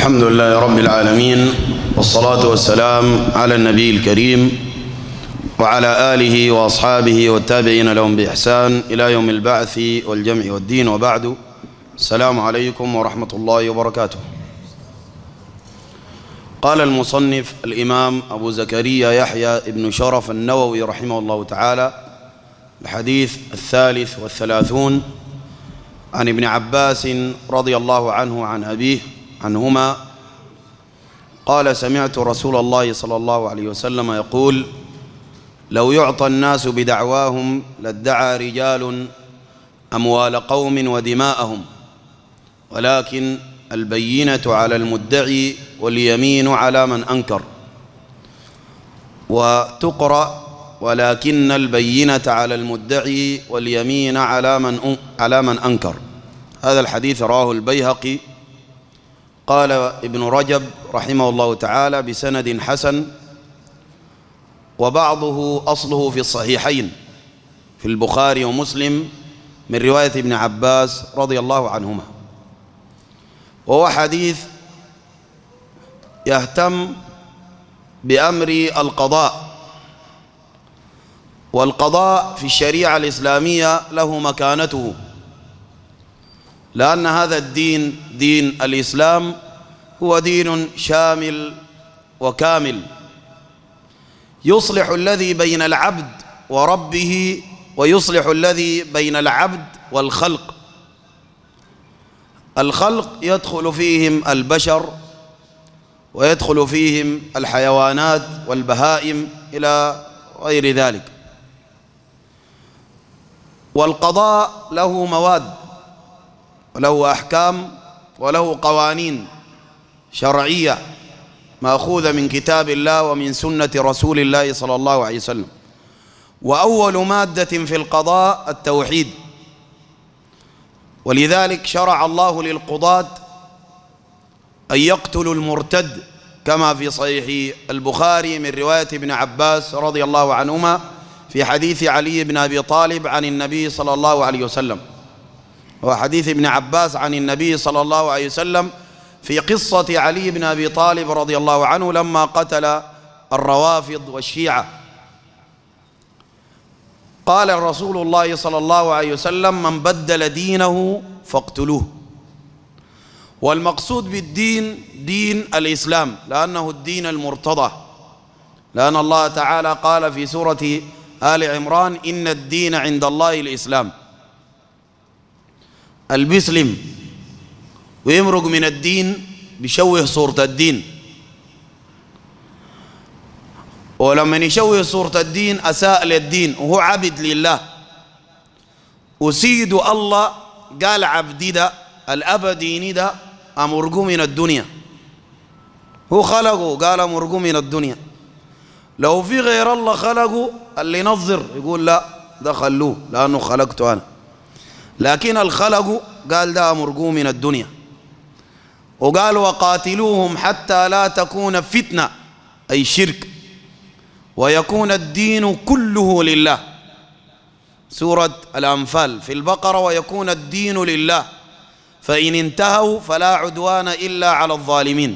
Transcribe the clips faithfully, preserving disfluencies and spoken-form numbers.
الحمد لله رب العالمين، والصلاة والسلام على النبي الكريم وعلى آله وأصحابه والتابعين لهم بإحسان إلى يوم البعث والجمع والدين، وبعد. السلام عليكم ورحمة الله وبركاته. قال المصنف الإمام أبو زكريا يحيى بن شرف النووي رحمه الله تعالى: الحديث الثالث والثلاثون عن ابن عباس رضي الله عنه عن أبيه عنهما قال: سمعت رسول الله صلى الله عليه وسلم يقول: لو يعطى الناس بدعواهم لادعى رجال أموال قوم ودماءهم، ولكن البينة على المدعي واليمين على من أنكر. وتقرأ: ولكن البينة على المدعي واليمين على من على من أنكر. هذا الحديث رواه البيهقي. قال ابن رجب رحمه الله تعالى: بسند حسن، وبعضه أصله في الصحيحين في البخاري ومسلم من رواية ابن عباس رضي الله عنهما، وهو حديث يهتم بأمر القضاء. والقضاء في الشريعة الإسلامية له مكانته، لأن هذا الدين دين الإسلام هو دين شامل وكامل، يصلح الذي بين العبد وربه، ويصلح الذي بين العبد والخلق. الخلق يدخل فيهم البشر، ويدخل فيهم الحيوانات والبهائم إلى غير ذلك. والقضاء له مواد وله أحكام وله قوانين شرعية مأخوذة من كتاب الله ومن سنة رسول الله صلى الله عليه وسلم. وأول مادة في القضاء التوحيد، ولذلك شرع الله للقضاة أن يقتلوا المرتد، كما في صحيح البخاري من رواية ابن عباس رضي الله عنهما في حديث علي بن أبي طالب عن النبي صلى الله عليه وسلم. وحديث ابن عباس عن النبي صلى الله عليه وسلم في قصة علي بن أبي طالب رضي الله عنه لما قتل الروافض والشيعة. قال رسول الله صلى الله عليه وسلم: من بدل دينه فاقتلوه. والمقصود بالدين دين الإسلام، لأنه الدين المرتضى، لأن الله تعالى قال في سورة آل عمران: إن الدين عند الله الإسلام. البسلم ويمرق من الدين بيشوه صورة الدين، ولما يشوه صورة الدين أساء للدين، وهو عبد لله. وسيد الله قال: عبدي ده الأبديني ده أمرقو من الدنيا، هو خلقه قال أمرقو من الدنيا. لو في غير الله خلقه اللي ينظر يقول لا ده خلوه لأنه خلقته أنا، لكن الخلق قال ده أمرقو من الدنيا. وقال: وقاتلوهم حتى لا تكون فتنة، أي شرك، ويكون الدين كله لله. سورة الأنفال في البقرة: ويكون الدين لله، فإن انتهوا فلا عدوان إلا على الظالمين.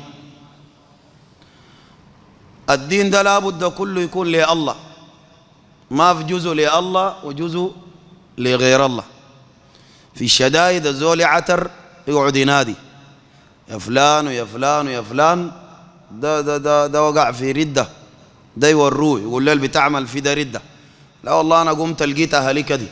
الدين ده لابد كله يكون لله، ما في جزء لله وجزء لغير الله. في الشدائد الزول عتر يقعد ينادي: يا فلان ويا فلان ويا فلان، ده ده ده ده وقع في ردة، ده يوروه يقول له اللي بتعمل في ده ردة. لا والله أنا قمت لقيت أهلي كدي.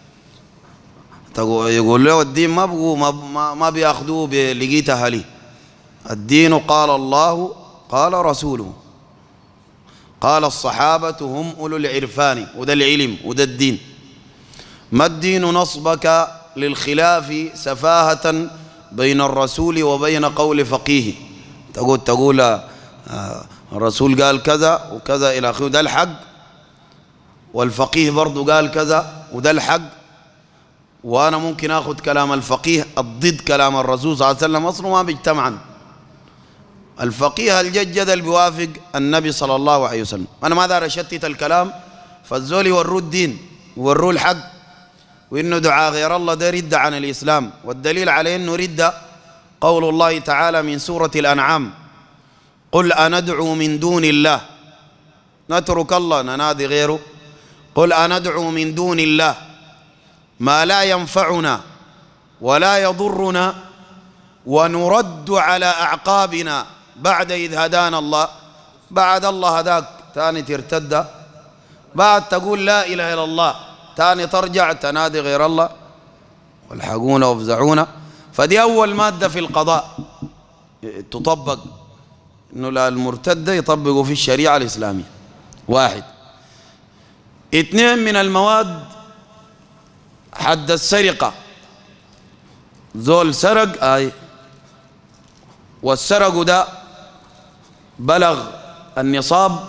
يقول له الدين ما بقوا ما ما بياخذوه بلقيت أهلي. الدين قال الله قال رسوله قال الصحابة هم أولو العرفان، وده العلم وده الدين. ما الدين نصبك للخلاف سفاهة بين الرسول وبين قول فقيه. تقول تقول آه الرسول قال كذا وكذا إلى آخره، ده الحق، والفقيه برضو قال كذا وده الحق، وأنا ممكن أخذ كلام الفقيه الضد كلام الرسول صلى الله عليه وسلم، أصلا ما بيجتمعن. الفقيه الجد اللي بيوافق النبي صلى الله عليه وسلم. أنا ما دار أشتت الكلام، فالزول يوروه الدين ويوروه الحق، وإنه دعاء غير الله ده ردة عن الإسلام. والدليل على إنه ردة قول الله تعالى من سورة الأنعام: قل أندعو من دون الله، نترك الله ننادي غيره. قل أندعو من دون الله ما لا ينفعنا ولا يضرنا ونرد على أعقابنا بعد إذ هدانا الله. بعد الله هداك تاني ترتد، بعد تقول لا إله إلا الله تاني ترجع تنادي غير الله، والحقونا وافزعونا. فدي أول مادة في القضاء تطبق، إنه لا المرتد يطبقوا في الشريعة الإسلامية. واحد. اثنين من المواد حد السرقة، زول سرق آي والسرق ده بلغ النصاب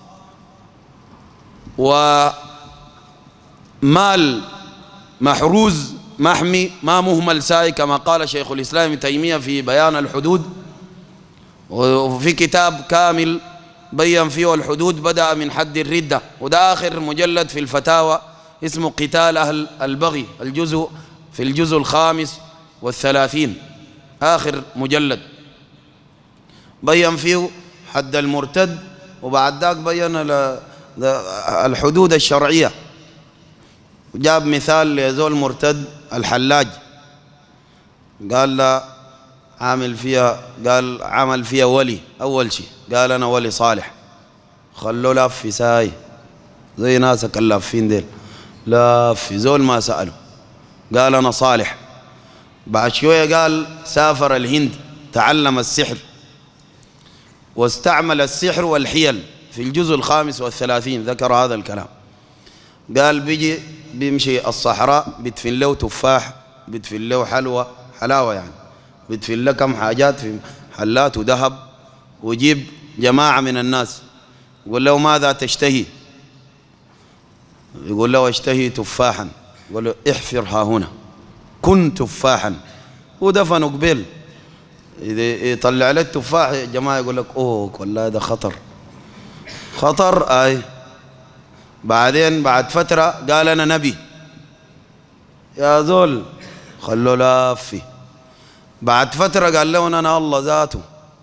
ومال محروز محمي ما مهمل ساي، كما قال شيخ الإسلام ابن تيمية في بيان الحدود، وفي كتاب كامل بيّن فيه الحدود بدأ من حد الردة، وده آخر مجلد في الفتاوى اسمه قتال أهل البغي، الجزء في الجزء الخامس والثلاثين، آخر مجلد بيّن فيه حد المرتد، وبعد ذاك بيّن الحدود الشرعية، وجاب مثال لزول مرتد الحلاج، قال لا عامل فيها، قال عمل فيها ولي أول شيء، قال أنا ولي صالح، خلوه لاف في ساي زي ناسك اللافين ديل، لاف في زول ما سأله، قال أنا صالح. بعد شوية قال سافر الهند تعلم السحر واستعمل السحر والحيل، في الجزء الخامس والثلاثين ذكر هذا الكلام. قال بيجي بيمشي الصحراء بيدفن له تفاح، بيدفن له حلوى حلاوة يعني، بيدفن له كم حاجات في حلات وذهب، ويجيب جماعة من الناس يقول له ماذا تشتهي؟ يقول له اشتهي تفاحا، يقول له احفر ها هنا كن تفاحا، ودفنه قبل يطلع له التفاح يا جماعة يقول لك اوه والله ده خطر خطر. اي بعدين بعد فترة قال انا نبي، يا زول خلوه لافي. بعد فترة قال له انا الله ذاته،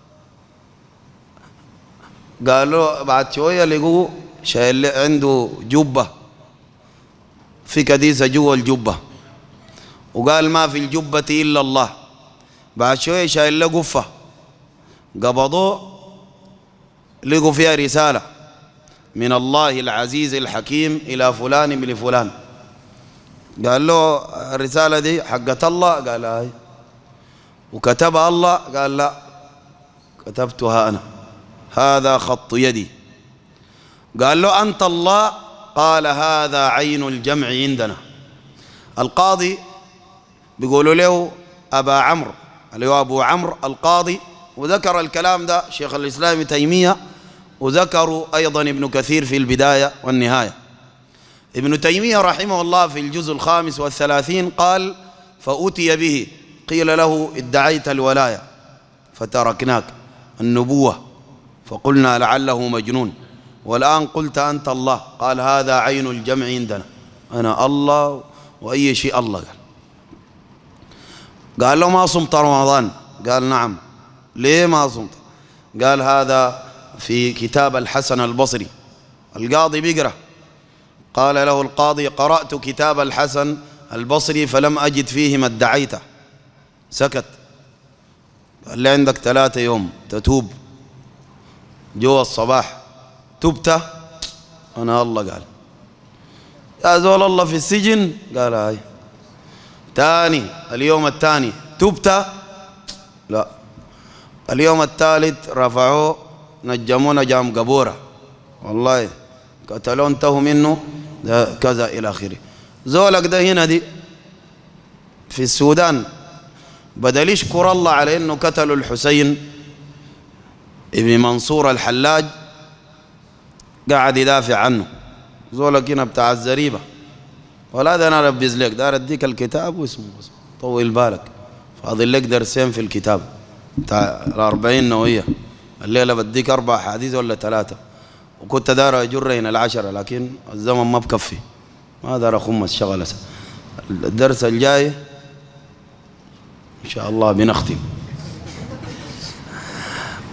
قالوا بعد شوية لقوه شايل عنده جبة في كديسة جوا الجبة، وقال ما في الجبة إلا الله. بعد شوية شايل له قفة، قبضوه لقوا فيها رسالة من الله العزيز الحكيم إلى فلان بن فلان. قال له الرسالة دي حقت الله؟ قال هاي. وكتبها الله؟ قال لا كتبتها أنا، هذا خط يدي. قال له أنت الله؟ قال هذا عين الجمع عندنا. القاضي بيقولوا له أبا عمرو اللي هو أبو عمرو القاضي، وذكر الكلام ده شيخ الإسلام ابن تيمية، وذكروا أيضا ابن كثير في البداية والنهاية. ابن تيمية رحمه الله في الجزء الخامس والثلاثين قال فأتي به قيل له ادعيت الولاية فتركناك، النبوة فقلنا لعله مجنون، والآن قلت أنت الله. قال هذا عين الجمع عندنا، أنا الله وأي شيء الله. قال قال له ما صمت رمضان؟ قال نعم. ليه ما صمت؟ قال هذا في كتاب الحسن البصري. القاضي بيقرأ، قال له القاضي قرأت كتاب الحسن البصري فلم أجد فيه ما ادعيته. سكت. قال لي عندك ثلاثة يوم تتوب، جوا الصباح تبت أنا الله. قال يا زول الله في السجن؟ قال هاي. تاني اليوم الثاني تبت؟ لا. اليوم الثالث رفعوه نجمونا جام قبورة، والله قتلوا انتهوا منه كذا إلى آخره. زولك ده هنا دي في السودان بدل يشكر الله على انه قتلوا الحسين ابن منصور الحلاج قاعد يدافع عنه. زولك هنا بتاع الزريبة، ولا ده انا ربز لك، دار اديك الكتاب واسمه طول بالك، فاضل لك درسين في الكتاب بتاع الأربعين نووية، الليلة بديك أربع حديث ولا ثلاثة، وكنت دار أجر هنا العشرة لكن الزمن ما بكفي، ما دار أخم الشغل. الدرس الجاي إن شاء الله بنختم.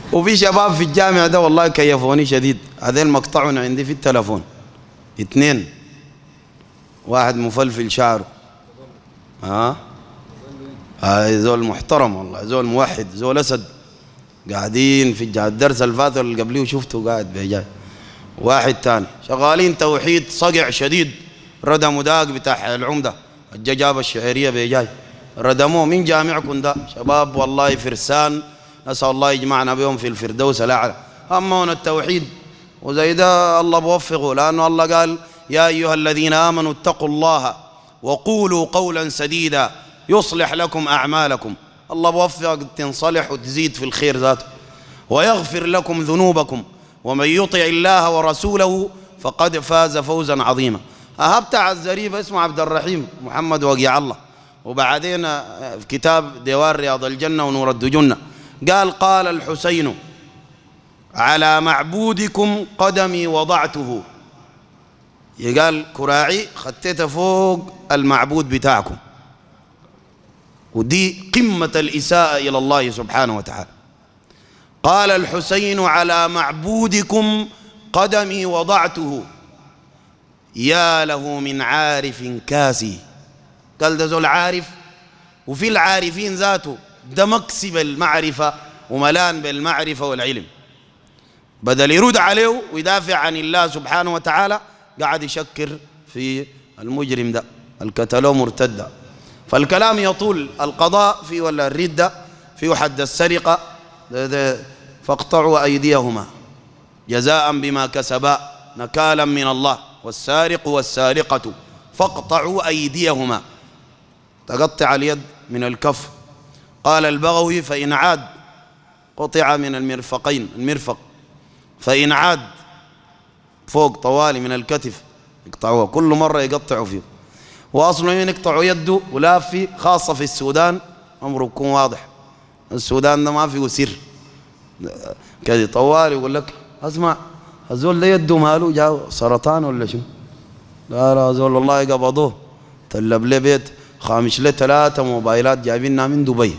وفي شباب في الجامعة ده والله كيفوني شديد، هذين مقطعون عندي في التلفون اثنين، واحد مفلفل شعره، ها هاي زول محترم والله، زول موحد، زول أسد، قاعدين في الدرس الفات اللي قبليه وشفته قاعد بيجاي. واحد تاني شغالين توحيد صقع شديد، ردموا داق بتاع العمدة الججابة الشعرية بيجاي، ردموه من جامعكم ده شباب والله فرسان، نسأل الله يجمعنا بهم في الفردوس الأعلى. همون التوحيد وزي ده الله بوفقه، لأنه الله قال يا أيها الذين آمنوا اتقوا الله وقولوا قولا سديدا يصلح لكم أعمالكم. الله بوفقك تنصلح وتزيد في الخير ذاته، ويغفر لكم ذنوبكم، ومن يطع الله ورسوله فقد فاز فوزا عظيما. أهبتع الزريف اسمه عبد الرحيم محمد وقيع الله، وبعدين في كتاب ديوان رياض الجنة ونور الدجنة قال قال الحسين على معبودكم قدمي وضعته، يقال كراعي خطيته فوق المعبود بتاعكم، ودي قمة الإساءة إلى الله سبحانه وتعالى. قال الحسين على معبودكم قدمي وضعته، يا له من عارف كاسي. قال ده زول عارف، وفي العارفين ذاته ده مكسب المعرفة وملان بالمعرفة والعلم، بدل يرد عليه ويدافع عن الله سبحانه وتعالى قاعد يشكر في المجرم ده الكتلو مرتدة. فالكلام يطول، القضاء في ولا الردة في حد السرقة ده ده فاقطعوا أيديهما جزاء بما كسبا نكالا من الله، والسارق والسارقة فاقطعوا أيديهما، تقطع اليد من الكف. قال البغوي فإن عاد قطع من المرفقين، المرفق فإن عاد فوق طوالي من الكتف يقطعوها، كل مرة يقطعوا فيه. وأصلا يقطعوا يده ولافي، خاصة في السودان أمره يكون واضح، السودان ده ما فيه سر كذا طوالي يقول لك اسمع هذول ده يده ماله جاو سرطان ولا شو؟ لا لا هذول والله قبضوه طلب لي بيت خامش له ثلاثة موبايلات جايبينها من دبي،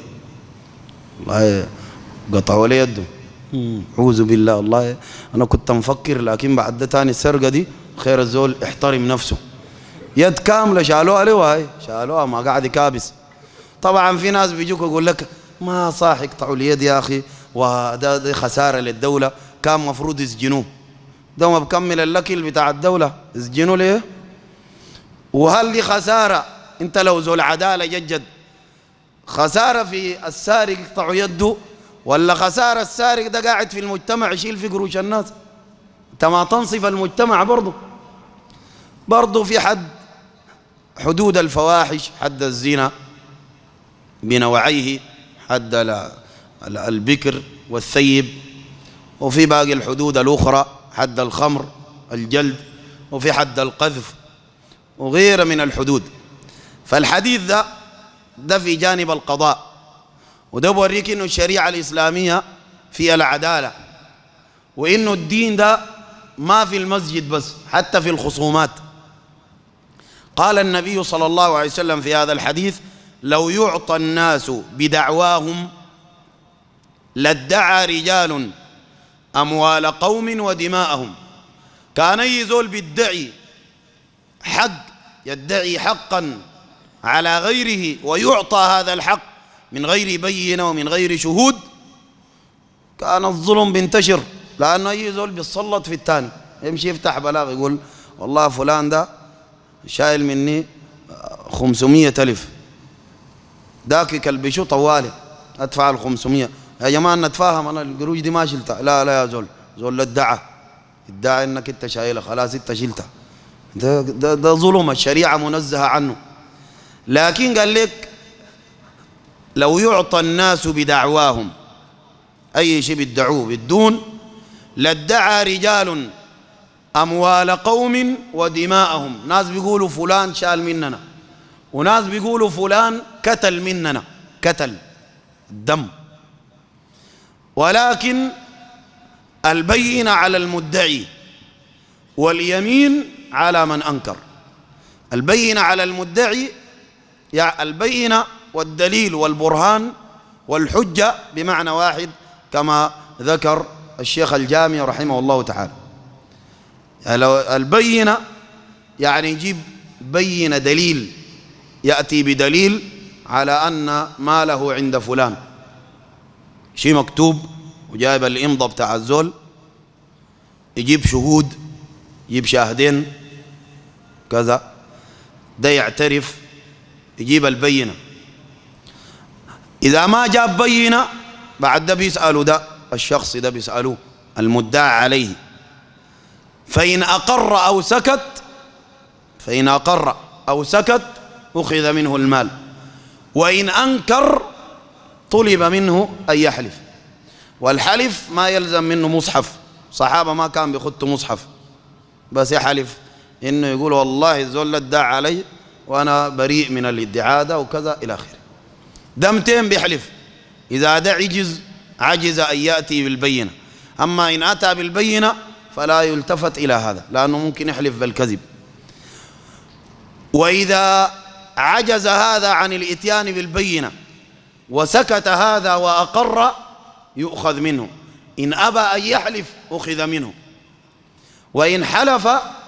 والله قطعوا لي يده. أعوذ بالله، والله أنا كنت مفكر، لكن بعد ده تاني السرقة دي خير الزول احترم نفسه. يد كاملة شالوها له، هاي شالوها ما قاعد يكابس. طبعا في ناس بيجوك يقول لك ما صح يقطعوا اليد يا أخي، وده ده خسارة للدولة، كان مفروض يسجنوه، ده ما بكمل الأكل بتاع الدولة يسجنوا ليه؟ وهل دي خسارة؟ أنت لو زول عدالة جد خسارة في السارق يقطعوا يده، ولا خسارة السارق ده قاعد في المجتمع يشيل في قروش الناس؟ أنت ما تنصف المجتمع برضه. برضه في حد حدود الفواحش، حد الزنا بنوعيه، حد البكر والثيب، وفي باقي الحدود الأخرى حد الخمر الجلد، وفي حد القذف وغيره من الحدود. فالحديث ده ده في جانب القضاء، وده بوريك إنه الشريعة الإسلامية في العدالة، وإنه الدين ده ما في المسجد بس، حتى في الخصومات. قال النبي صلى الله عليه وسلم في هذا الحديث لو يعطى الناس بدعواهم لادعى رجال أموال قوم ودماءهم. كان يزول بيدعي حق، يدعي حقا على غيره ويعطى هذا الحق من غير بينة ومن غير شهود، كان الظلم بينتشر، لأنه يزول بيتسلط في الثاني، يمشي يفتح بلاغ يقول والله فلان ده شايل مني خمسمية ألف، داك يكلبشوا طوالي أدفع الخمسمية. يا جماعة نتفاهم، أنا القروش دي ما شلتها. لا لا يا زول، زول ادعى ادعى إنك أنت شايلها، خلاص أنت شلتها، ده, ده, ده ظلم الشريعة منزهة عنه. لكن قال لك لو يعطى الناس بدعواهم، أي شيء بيدعوه بدون، لادعى رجال أموال قوم ودماءهم. ناس بيقولوا فلان شال مننا، وناس بيقولوا فلان كتل مننا، كتل الدم، ولكن البينة على المدعي واليمين على من أنكر. البينة على المدعي، يعني البينة والدليل والبرهان والحجة بمعنى واحد، كما ذكر الشيخ الجامي رحمه الله تعالى. البينة يعني يجيب بينة دليل، يأتي بدليل على أن ماله عند فلان، شيء مكتوب وجايب الإمضة بتاع الزول، يجيب شهود، يجيب شاهدين كذا، ده يعترف، يجيب البينة. إذا ما جاب بينة بعد ده بيسألوا ده الشخص ده بيسألوه المدعى عليه، فإن أقر أو سكت فإن أقر أو سكت أخذ منه المال، وإن أنكر طلب منه أن يحلف. والحلف ما يلزم منه مصحف، صحابة ما كان بيخطوا مصحف، بس يحلف إنه يقول والله الزول ادعى علي وأنا بريء من الادعاء ده وكذا إلى آخره. دمتين بيحلف، إذا ده عجز عجز أن يأتي بالبينة. أما إن أتى بالبينة فلا يلتفت إلى هذا، لأنه ممكن يحلف بالكذب. وإذا عجز هذا عن الإتيان بالبينة وسكت هذا وأقر يؤخذ منه، إن أبى أن يحلف أخذ منه، وإن حلف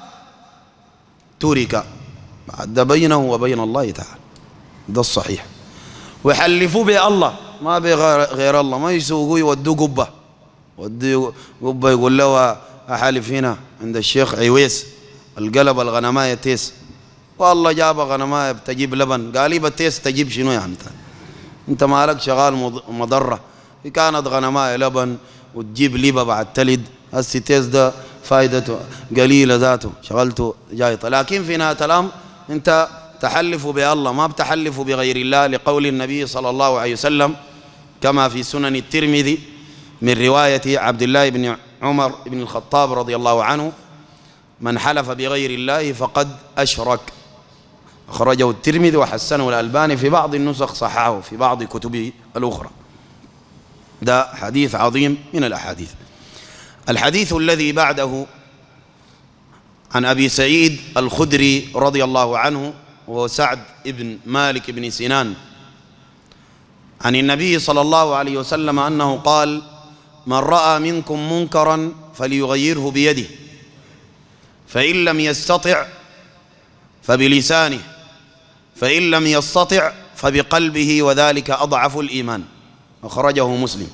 ترك، بعد بينه وبين الله تعالى. ده الصحيح. ويحلفوا بالله ما بغير الله، ما يسوقوا يودوا قبة، ودوا قبة يقول له أحلف هنا عند الشيخ عويس القلب الغنماية تيس، والله جاب غنماية بتجيب لبن، قال لي بتيس تجيب شنو يا عم؟ انت مالك شغال مضرة، كانت غنماية لبن وتجيب لبة بعد تلد، هسي تيس ده فائدته قليلة ذاته، شغلته جايطة. لكن في نهاية الأمر انت تحلف بالله ما بتحلف بغير الله، لقول النبي صلى الله عليه وسلم كما في سنن الترمذي من رواية عبد الله بن عمر بن الخطاب رضي الله عنه: من حلف بغير الله فقد أشرك. أخرجه الترمذي وحسنه الألباني، في بعض النسخ صححه في بعض كتبه الأخرى. ده حديث عظيم من الأحاديث. الحديث الذي بعده عن أبي سعيد الخدري رضي الله عنه وسعد بن مالك بن سنان عن النبي صلى الله عليه وسلم أنه قال: من رأى منكم منكرا فليغيره بيده، فإن لم يستطع فبلسانه، فإن لم يستطع فبقلبه، وذلك أضعف الإيمان. أخرجه مسلم.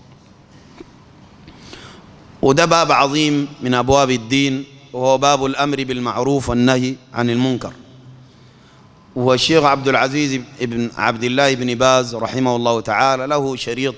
وده باب عظيم من أبواب الدين، وهو باب الأمر بالمعروف والنهي عن المنكر. والشيخ عبد العزيز بن عبد الله بن باز رحمه الله تعالى له شريط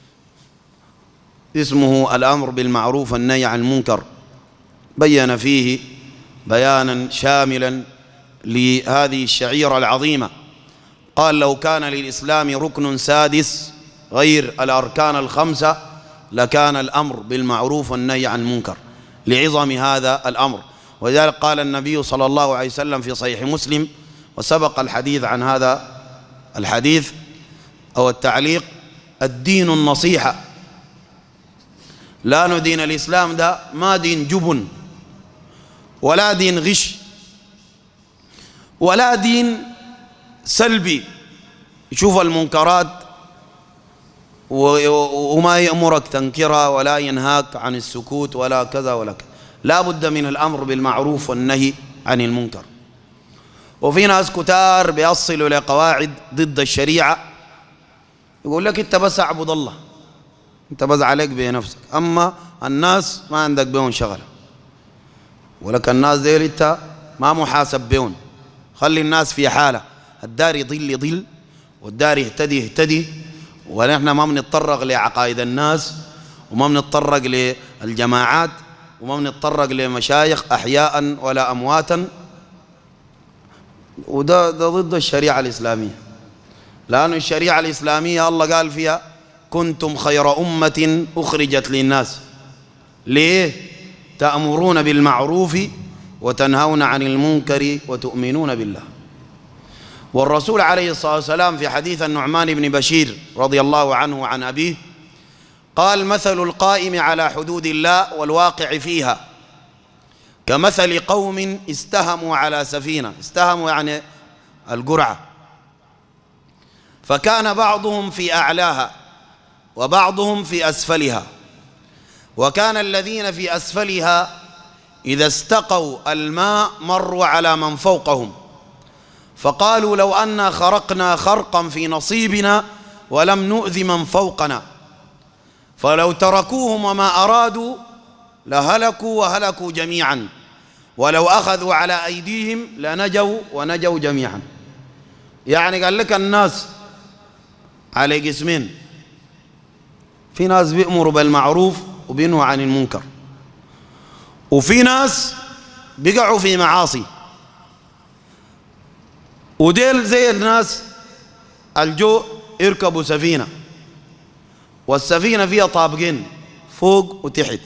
اسمه الأمر بالمعروف والنهي عن المنكر، بين فيه بيانا شاملا لهذه الشعيرة العظيمة. قال: لو كان للإسلام ركن سادس غير الأركان الخمسة لكان الأمر بالمعروف والنهي عن المنكر، لعظم هذا الأمر. ولذلك قال النبي صلى الله عليه وسلم في صحيح مسلم، وسبق الحديث عن هذا الحديث أو التعليق: الدين النصيحة. لا ندين الإسلام ده ما دين جبن، ولا دين غش، ولا دين سلبي يشوف المنكرات وما يأمرك تنكرها ولا ينهاك عن السكوت ولا كذا ولا كذا. لا بد من الأمر بالمعروف والنهي عن المنكر. وفي ناس كتار بيصلوا لقواعد ضد الشريعة، يقول لك انت بس اعبد الله، انت بس عليك بنفسك، اما الناس ما عندك بهم شغله، ولك الناس ديل انت ما محاسب بهم. خلي الناس في حاله، الدار يضل يضل والدار يهتدي يهتدي، ونحن ما بنتطرق لعقائد الناس، وما بنتطرق للجماعات، وما بنتطرق لمشايخ احياء ولا امواتا. وده ده ضد الشريعة الإسلامية، لأن الشريعة الإسلامية الله قال فيها: كنتم خير أمة أخرجت للناس. ليه؟ تأمرون بالمعروف وتنهون عن المنكر وتؤمنون بالله. والرسول عليه الصلاة والسلام في حديث النعمان بن بشير رضي الله عنه عن أبيه قال: مثل القائم على حدود الله والواقع فيها كمثل قوم استهموا على سفينة. استهموا يعني القرعة، فكان بعضهم في أعلاها وبعضهم في أسفلها، وكان الذين في أسفلها إذا استقوا الماء مروا على من فوقهم فقالوا لو أنا خرقنا خرقا في نصيبنا ولم نؤذ من فوقنا فلو تركوهم وما أرادوا لهلكوا وهلكوا جميعا ولو أخذوا على أيديهم لنجوا ونجوا جميعا. يعني قال لك الناس على قسمين، في ناس بيأمروا بالمعروف وبينهوا عن المنكر، وفي ناس بيقعوا في معاصي، وديل زي الناس الجو يركبوا سفينة والسفينة فيها طابقين فوق وتحت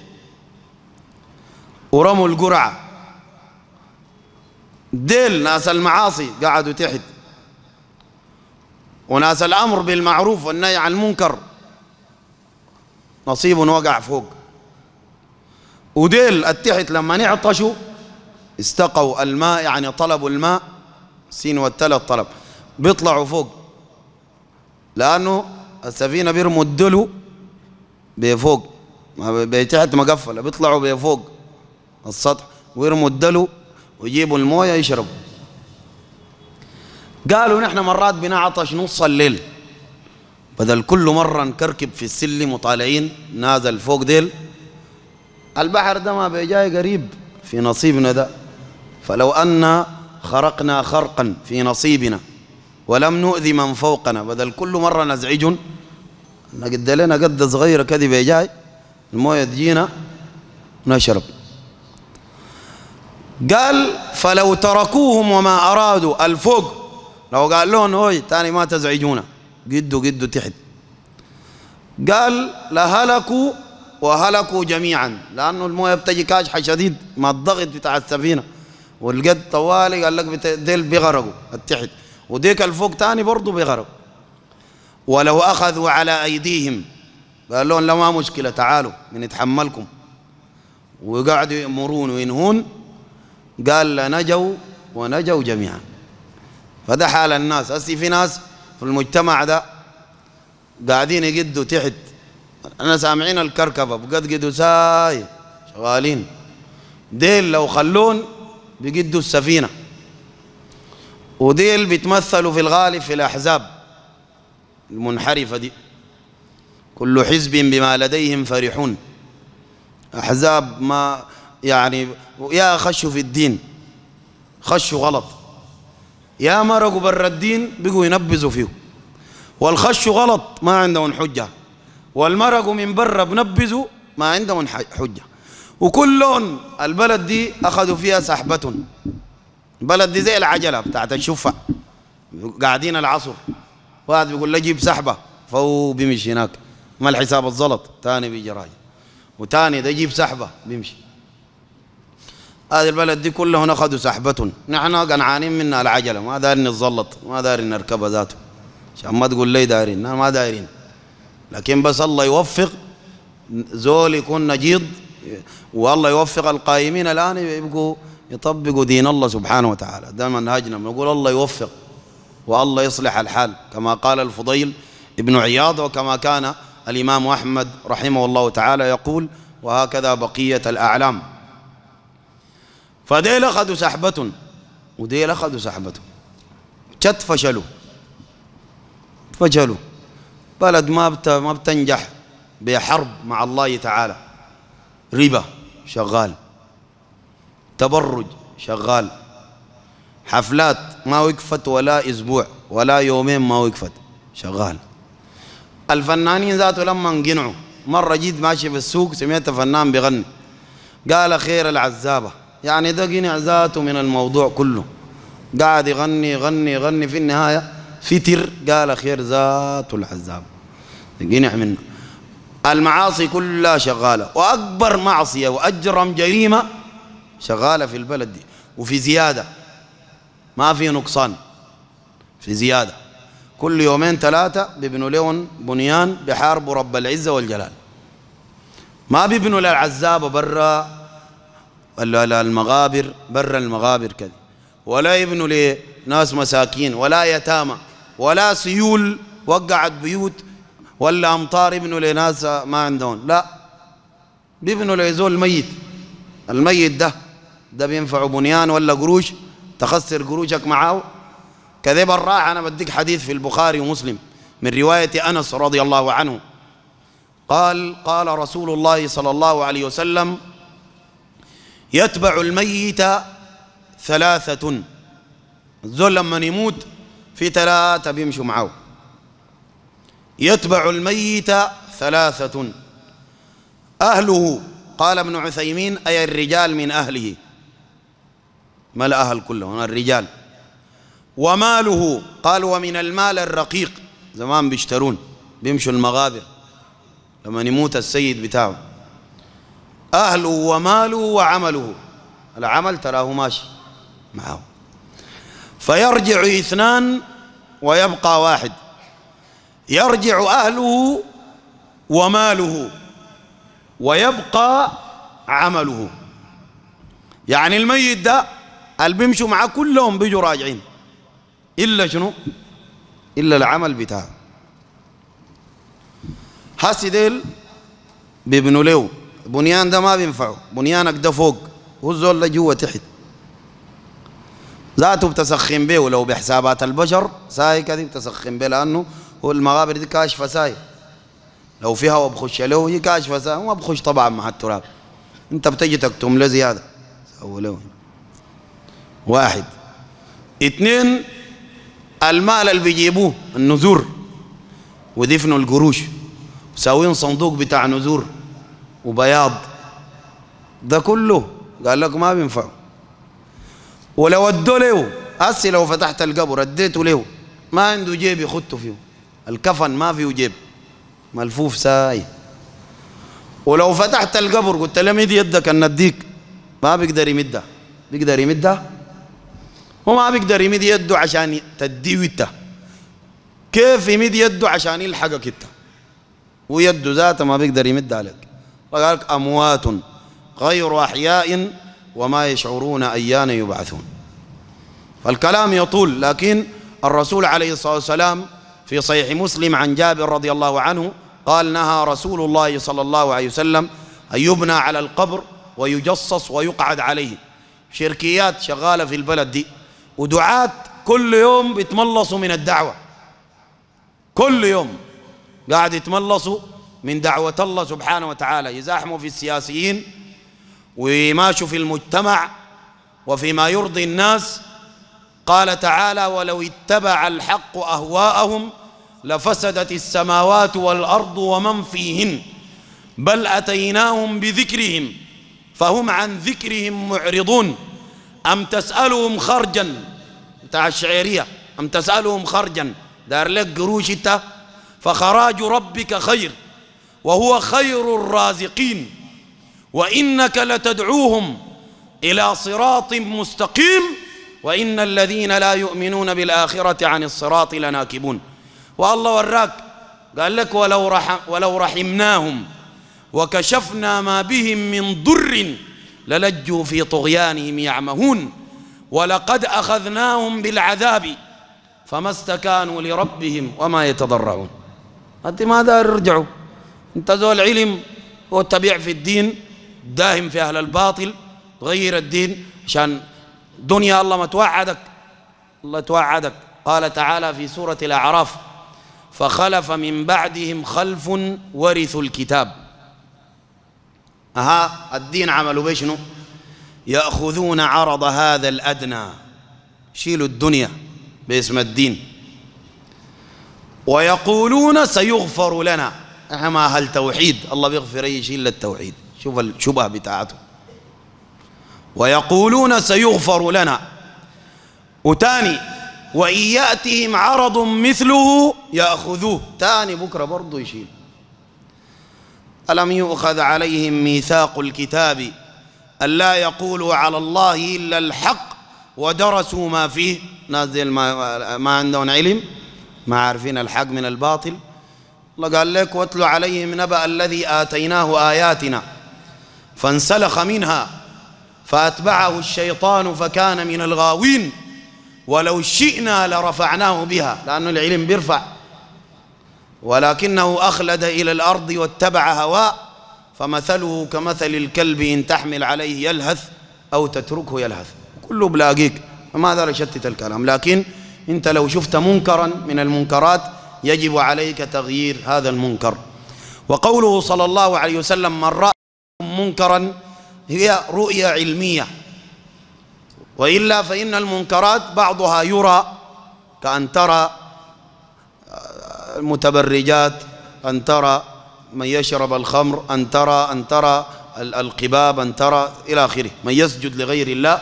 ورموا القرعة. ديل ناس المعاصي قعدوا تحت، وناس الأمر بالمعروف والنهي عن المنكر نصيب وقع فوق. وديل التحت لما نعطشوا استقوا الماء، يعني طلبوا الماء، سين والتلت طلب، بيطلعوا فوق، لأنه السفينة بيرموا الدلو بفوق، بتحت مقفلة، بيطلعوا بفوق السطح ويرموا الدلو ويجيبوا المويه يشربوا. قالوا نحن مرات بنعطش نص الليل، بدل كل مرة نكركب في السلم وطالعين نازل فوق ديل، البحر ده ما بيجاي قريب في نصيبنا ده، فلو أن خرقنا خرقا في نصيبنا ولم نؤذي من فوقنا، بدل كل مرة نزعجن نقد لنا قد صغيرة كذي بيجاي المويه تجينا نشرب. قال فلو تركوهم وما أرادوا الفوق، لو قال لهم هوي تاني ما تزعجونا قدوا قدوا تحت، قال لهلكوا وهلكوا جميعا، لأنه المويه بتجي كاشحة شديد مع الضغط بتاع السفينة والقد طوالي، قال لك ديل بيغرقوا التحت وديك الفوق تاني برضو بيغرقوا. ولو أخذوا على أيديهم، قال لهم لا ما مشكلة تعالوا بنتحملكم، وقعدوا يأمرون وينهون، قال لنجوا ونجوا جميعا. فده حال الناس. هسي في ناس في المجتمع ده قاعدين يقدوا تحت، أنا سامعين الكركبة بقدقدوا ساي شغالين، ديل لو خلون بيقدوا السفينة، وديل بيتمثلوا في الغالب في الأحزاب المنحرفة دي، كل حزب بما لديهم فرحون، أحزاب ما يعني يا خشوا في الدين خشوا غلط، يا مرقوا برا الدين بقوا ينبذوا فيه، والخشوا غلط ما عندهم حجة، والمرقوا من برا بنبذوا ما عندهم حجة، وكلهم البلد دي أخذوا فيها سحبة. البلد دي زي العجلة بتاعت الشفع، قاعدين العصر واحد بيقول لي جيب سحبة فهو بيمشي هناك، ما الحساب الزلط، تاني بيجي راجع، وتاني ده يجيب سحبة بيمشي. هذه البلد دي كلهم أخذوا سحبة، نحن قنعانين منها العجلة، ما دارين نتزلط، ما دارين نركبها ذاته، عشان ما تقول لي دارين، ما دارين، لكن بس الله يوفق زول يكون نجيض، والله يوفق القائمين الآن يبقوا يطبقوا دين الله سبحانه وتعالى. ده منهجنا، نقول الله يوفق والله يصلح الحال، كما قال الفضيل ابن عياض، وكما كان الإمام أحمد رحمه الله تعالى يقول، وهكذا بقية الأعلام. فديل أخذوا سحبة وديل أخذوا سحبة، شت فشلوا فشلوا. بلد ما بت ما بتنجح بحرب مع الله تعالى، ربا شغال، تبرج شغال، حفلات ما وقفت ولا أسبوع ولا يومين ما وقفت شغال. الفنانين ذاته لما انقنعوا، مرة جيت ماشي في السوق سمعت فنان بيغني، قال خير العزابة، يعني ده قنع ذاته من الموضوع كله، قاعد يغني يغني يغني، في النهاية فتر قال خير ذاته العزابة، قنع منه. المعاصي كلها شغالة، وأكبر معصية وأجرم جريمة شغالة في البلد دي، وفي زيادة ما في نقصان، في زيادة. كل يومين ثلاثة بيبنوا لهم بنيان بحاربوا رب العزة والجلال، ما بيبنوا للعزابة برا ولا المغابر برا المغابر كذا، ولا يبنوا لناس مساكين ولا يتامى ولا سيول وقعت بيوت، ولا أمطار يبنوا لناس ما عندهم، لا، بيبنوا ليزول الميت. الميت ده ده بينفعه بنيان ولا قروش؟ تخسر قروشك معاه. كذب الراح. أنا بديك حديث في البخاري ومسلم من رواية أنس رضي الله عنه قال قال رسول الله صلى الله عليه وسلم يتبع الميت ثلاثة. الزول لما يموت في ثلاثة بيمشوا معه. يتبع الميت ثلاثة أهله، قال ابن عثيمين أي الرجال من أهله، ما الأهل كلهم الرجال. وماله، قال ومن المال الرقيق، زمان بيشترون بيمشوا المغابر لما يموت السيد بتاعه. أهله وماله وعمله، العمل تراه ماشي معه. فيرجع اثنان ويبقى واحد. يرجع أهله وماله ويبقى عمله. يعني الميت ده اللي بيمشوا معاه كلهم بيجوا راجعين إلا شنو؟ إلا العمل بتاعه. هسي ديل بيبنوا له بنيان، ده ما بينفعه، بنيانك ده فوق والزول ده جوا تحت، ذاته بتسخن به. ولو بحسابات البشر ساي كذي بتسخن به، لأنه هو المغابر دي كاشفة ساي، لو فيها وبخش له هي كاشفة ساي وما بخش طبعا مع التراب. انت بتجي تكتم له زيادة. سووا له واحد. اثنين المال اللي بيجيبوه النذور ودفنوا القروش وساوين صندوق بتاع نذور وبياض، ده كله قال لك ما بينفع. ولو ادوا له هسي لو فتحت القبر اديته له ما عنده جيب يخطه فيه، الكفن ما فيه جيب ملفوف ساي. ولو فتحت القبر قلت له مد يدك ان نديك ما بيقدر يمدها. بيقدر يمدها؟ هو ما بيقدر يمد يده عشان تديه انت. كيف يمد يده عشان يلحقك انت؟ ويده ذاته ما بيقدر يمد عليك. قال لك اموات غير احياء وما يشعرون ايان يبعثون. فالكلام يطول، لكن الرسول عليه الصلاه والسلام في صحيح مسلم عن جابر رضي الله عنه قال نهى رسول الله صلى الله عليه وسلم ان يبنى على القبر ويجصص ويقعد عليه. شركيات شغاله في البلد دي ودعاة كل يوم بيتملصوا من الدعوة، كل يوم قاعد يتملصوا من دعوة الله سبحانه وتعالى، يزاحموا في السياسيين ويماشوا في المجتمع وفيما يرضي الناس. قال تعالى ولو اتبع الحق أهواءهم لفسدت السماوات والأرض ومن فيهن بل أتيناهم بذكرهم فهم عن ذكرهم معرضون أم تسألهم خرجا بتاع الشعيرية، أم تسألهم خرجا دار لك قروش انت فخراج ربك خير وهو خير الرازقين وإنك لتدعوهم إلى صراط مستقيم وإن الذين لا يؤمنون بالآخرة عن الصراط لناكبون. والله وراك قال لك ولو, رحم ولو رحمناهم وكشفنا ما بهم من ضر للجوا في طغيانهم يعمهون ولقد أخذناهم بالعذاب فما استكانوا لربهم وما يتضرعون. أنت ما دار يرجعوا، أنت ذو العلم واتبع في الدين داهم في أهل الباطل تغير الدين عشان دنيا الله ما توعدك. الله توعدك. قال تعالى في سورة الأعراف فخلف من بعدهم خلف ورثوا الكتاب. أها الدين عملوا بشنو؟ يأخذون عرض هذا الأدنى، شيلوا الدنيا باسم الدين، ويقولون سيغفر لنا. احنا ما أهل توحيد، الله بيغفر أي شيء إلا التوحيد. شوف الشبهة بتاعته. ويقولون سيغفر لنا. وتاني وإن يأتهم عرض مثله يأخذوه، تاني بكرة برضو يشيل. ألم يؤخذ عليهم ميثاق الكتاب ألا يقولوا على الله إلا الحق ودرسوا ما فيه. نازل ما, ما عندهم علم، ما عارفين الحق من الباطل. الله قال لك واتلوا عليهم نبأ الذي آتيناه آياتنا فانسلخ منها فأتبعه الشيطان فكان من الغاوين ولو شئنا لرفعناه بها، لأن العلم بيرفع، ولكنه أخلد إلى الأرض واتبع هواه فمثله كمثل الكلب إن تحمل عليه يلهث أو تتركه يلهث، كله بلاقيك. ما دار يشتت الكلام، لكن أنت لو شفت منكرا من المنكرات يجب عليك تغيير هذا المنكر. وقوله صلى الله عليه وسلم من رأى منكرا هي رؤية علمية، وإلا فإن المنكرات بعضها يرى، كأن ترى المتبرجات، أن ترى من يشرب الخمر، أن ترى أن ترى القباب، أن ترى إلى آخره، من يسجد لغير الله.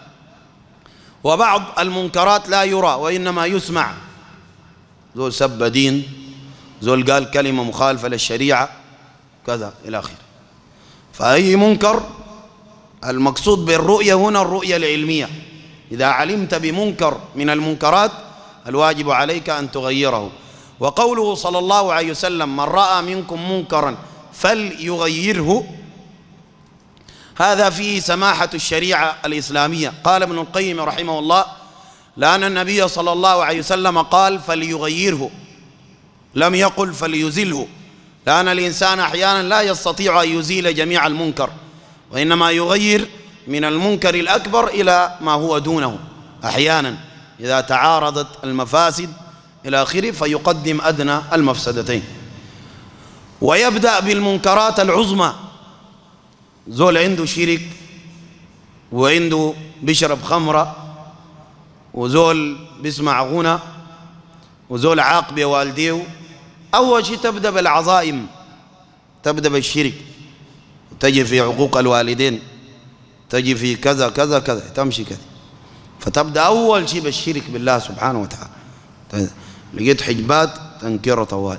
وبعض المنكرات لا يرى وإنما يسمع، زول سب دين، زول قال كلمة مخالفة للشريعة كذا إلى آخره. فأي منكر المقصود بالرؤية هنا الرؤية العلمية. إذا علمت بمنكر من المنكرات الواجب عليك أن تغيره. وقوله صلى الله عليه وسلم من رأى منكم منكرا فليغيره، هذا فيه سماحة الشريعة الإسلامية. قال ابن القيم رحمه الله لأن النبي صلى الله عليه وسلم قال فليغيره، لم يقل فليزله، لأن الإنسان أحيانا لا يستطيع أن يزيل جميع المنكر، وإنما يغير من المنكر الأكبر إلى ما هو دونه أحيانا إذا تعارضت المفاسد إلى آخره، فيقدم أدنى المفسدتين. ويبدأ بالمنكرات العظمى، زول عنده شرك وعنده بيشرب خمرة وزول بيسمع غنى وزول عاق بوالديه، أول شيء تبدأ بالعظائم، تبدأ بالشرك، تجي في عقوق الوالدين، تجي في كذا كذا كذا، تمشي كذا. فتبدأ أول شيء بالشرك بالله سبحانه وتعالى. لقيت حجبات تنكره طوال.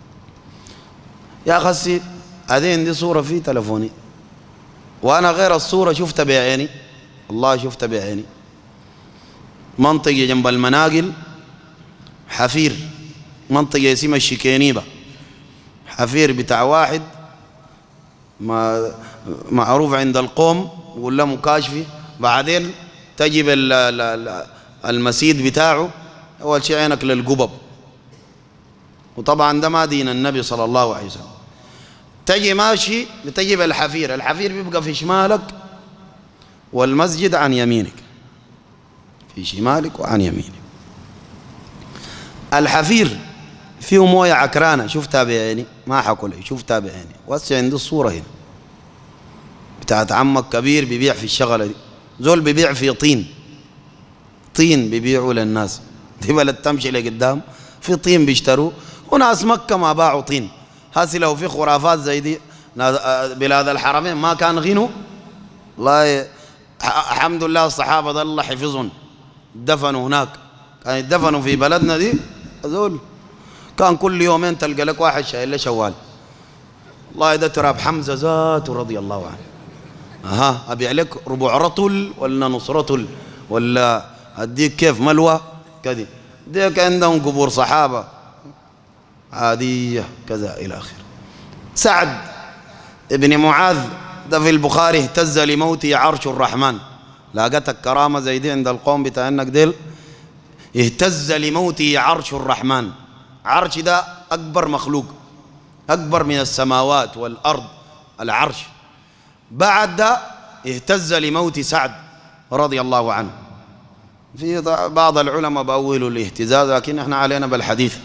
يا خسي هذه عندي صورة في تلفوني، وأنا غير الصورة شفتها بعيني، الله شفتها بعيني. منطقة جنب المناقل، حفير، منطقة اسمها الشكينيبة، حفير بتاع واحد ما معروف عند القوم ولا مكاشفي. بعدين تجيب المسيد بتاعه، أول شيء عينك للقبب، وطبعا ده ما دين النبي صلى الله عليه وسلم. تجي ماشي بتجيب الحفير، الحفير بيبقى في شمالك والمسجد عن يمينك، في شمالك وعن يمينك. الحفير فيه مويه عكرانه، شفتها بعيني، ما حقول شفتها بعيني، واسع عندي الصوره هنا بتاعت عمك كبير بيبيع في الشغله دي، زول بيبيع في طين، طين بيبيعوا للناس، دي بلد تمشي لقدام في طين بيشتروا، وناس مكه ما باعوا طين. هاسي لو في خرافات زي دي بلاد الحرمين ما كان غنوا والله. الحمد لله الصحابه ده الله حفظهم، دفنوا هناك، كان يدفنوا في بلدنا دي هذول كان كل يومين تلقى لك واحد شايل له شوال. والله ده تراب حمزه ذاته رضي الله عنه. اها ابيع لك ربع رطل ولا نص رطل ولا اديك كيف ملوى كذا، ديك عندهم قبور صحابه عاديه كذا الى اخره. سعد ابن معاذ ده في البخاري اهتز لموته عرش الرحمن. لاقتك كرامه زي دي عند القوم بتاع انك ديل، اهتز لموته عرش الرحمن. عرش ده اكبر مخلوق، اكبر من السماوات والارض العرش. بعد ده اهتز لموت سعد رضي الله عنه. في بعض العلماء بأولوا الاهتزاز، لكن احنا علينا بالحديث،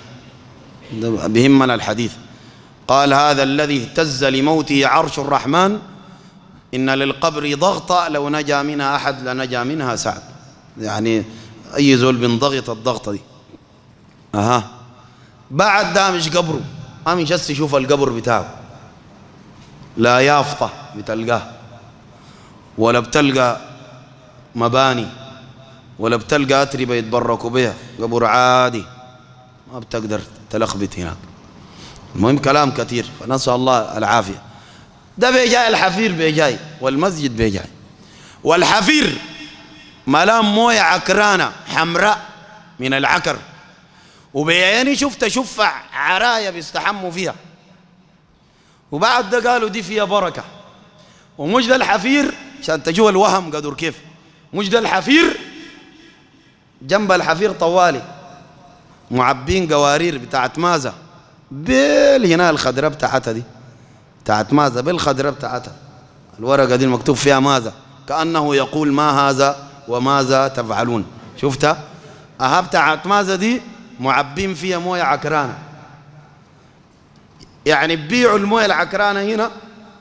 بهمنا الحديث. قال هذا الذي اهتز لموته عرش الرحمن إن للقبر ضغطة لو نجا منها أحد لنجا منها سعد. يعني أي زول بنضغط الضغطة دي. أها بعد ده مش قبره، ما مش هسه يشوف القبر بتاعه، لا يافطة بتلقاه، ولا بتلقى مباني، ولا بتلقى أتربة يتبركوا بها، قبر عادي ما بتقدر تلخبط هناك. المهم كلام كثير، فنسأل الله العافية. ده بيجاي الحفير بيجاي، والمسجد بيجاي، والحفير ملام مويه عكرانة حمراء من العكر، وبيعني شفت شفع عرايا بيستحموا فيها، وبعد ده قالوا دي فيها بركة. ومش ده الحفير عشان تجوا الوهم قدر كيف، مش ده الحفير، جنب الحفير طوالي معبين قوارير بتاعت مازة بيل هنا الخضرة بتاعتها دي بتاعت ماذا بالخضرة بتاعتها، الورقة دي المكتوب فيها ماذا، كأنه يقول ما هذا وماذا تفعلون. شفتها؟ أها بتاعت ماذا دي معبين فيها موية عكرانة، يعني ببيعوا الموية العكرانة هنا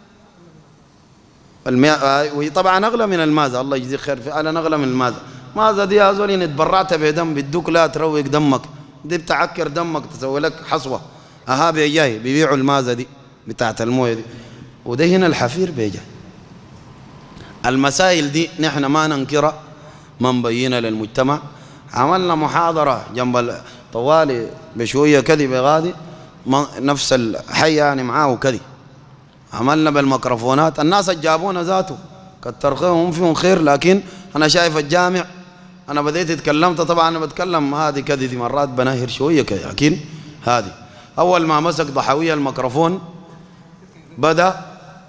المياه، وهي طبعا أغلى من الماذا، الله يجزيك خير، فعلا أغلى من الماذا. ماذا دي يا زول إن اتبرعت بدم بدوك لا تروق دمك، دي بتعكر دمك تسوي لك حصوة. أها بيجاي بيبيعوا الماذا دي بتاعت الموية دي، وده هنا الحفير بيجاي. المسائل دي نحن ما ننكرها، ما نبينها للمجتمع. عملنا محاضرة جنب طوالي بشوية كذي بغادي نفس الحي يعني معاه كذي، عملنا بالميكروفونات، الناس جابونا ذاته كتر خيرهم فيهم خير. لكن أنا شايف الجامع، أنا بديت اتكلمت طبعا أنا بتكلم هذه كذي دي مرات بنهر شوية كذي، لكن هذه أول ما مسك ضحوية الميكروفون بدأ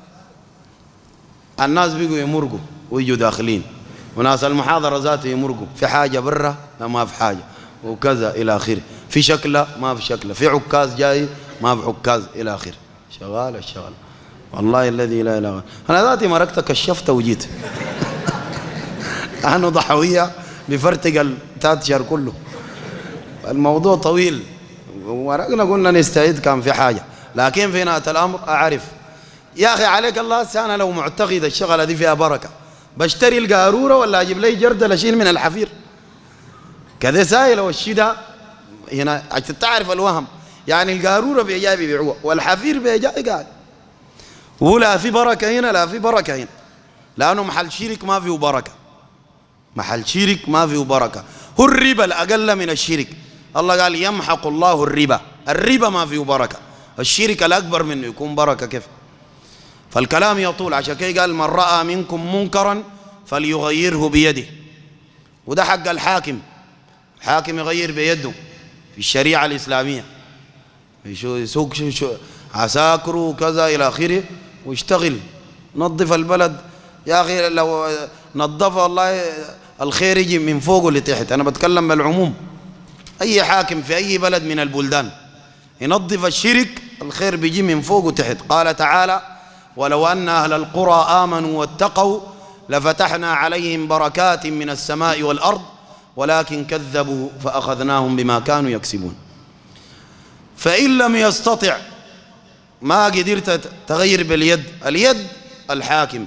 الناس بيجوا يمرقوا ويجوا داخلين، وناس المحاضرة ذاته يمرقوا في حاجة برا لا ما في حاجة وكذا إلى آخره، في شكله ما في شكله، في عكاز جاي ما في عكاز إلى آخره. شغال الشغل والله الذي لا إله إلا هو. أنا ذاتي مركت كشفت وجيت أنا ضحوية بفرتق التاتشر كله، الموضوع طويل ورقنا قلنا نستعيد كان في حاجة، لكن في نهاية الأمر أعرف يا أخي عليك الله. أنا لو معتقد الشغلة دي فيها بركة بشتري القارورة ولا أجيب لي جردل أشيل من الحفير كذا سايل والشي ده هنا عشان تعرف الوهم. يعني القارورة بيجاي بيبيعوها والحفير بيجاي قاعد، ولا في بركة هنا لا في بركة هنا، لأنه محل شرك ما فيه بركة، محل شرك ما فيه بركة. هو الربا الأقل من الشرك، الله قال يمحق الله الربا، الربا ما فيه بركة، الشرك الأكبر منه يكون بركة كيف؟ فالكلام يطول. عشان كده قال من رأى منكم منكرا فليغيره بيده، وده حق الحاكم، الحاكم يغير بيده في الشريعة الإسلامية، يسوق عساكره وكذا إلى آخره ويشتغل نظف البلد. يا أخي لو نظف والله الخير يجي من فوق لتحت، أنا بتكلم بالعموم. أي حاكم في أي بلد من البلدان ينظف الشرك الخير بيجي من فوق وتحت. قال تعالى ولو أن أهل القرى آمنوا واتقوا لفتحنا عليهم بركات من السماء والأرض ولكن كذبوا فأخذناهم بما كانوا يكسبون. فإن لم يستطع ما قدرت تغير باليد، اليد الحاكم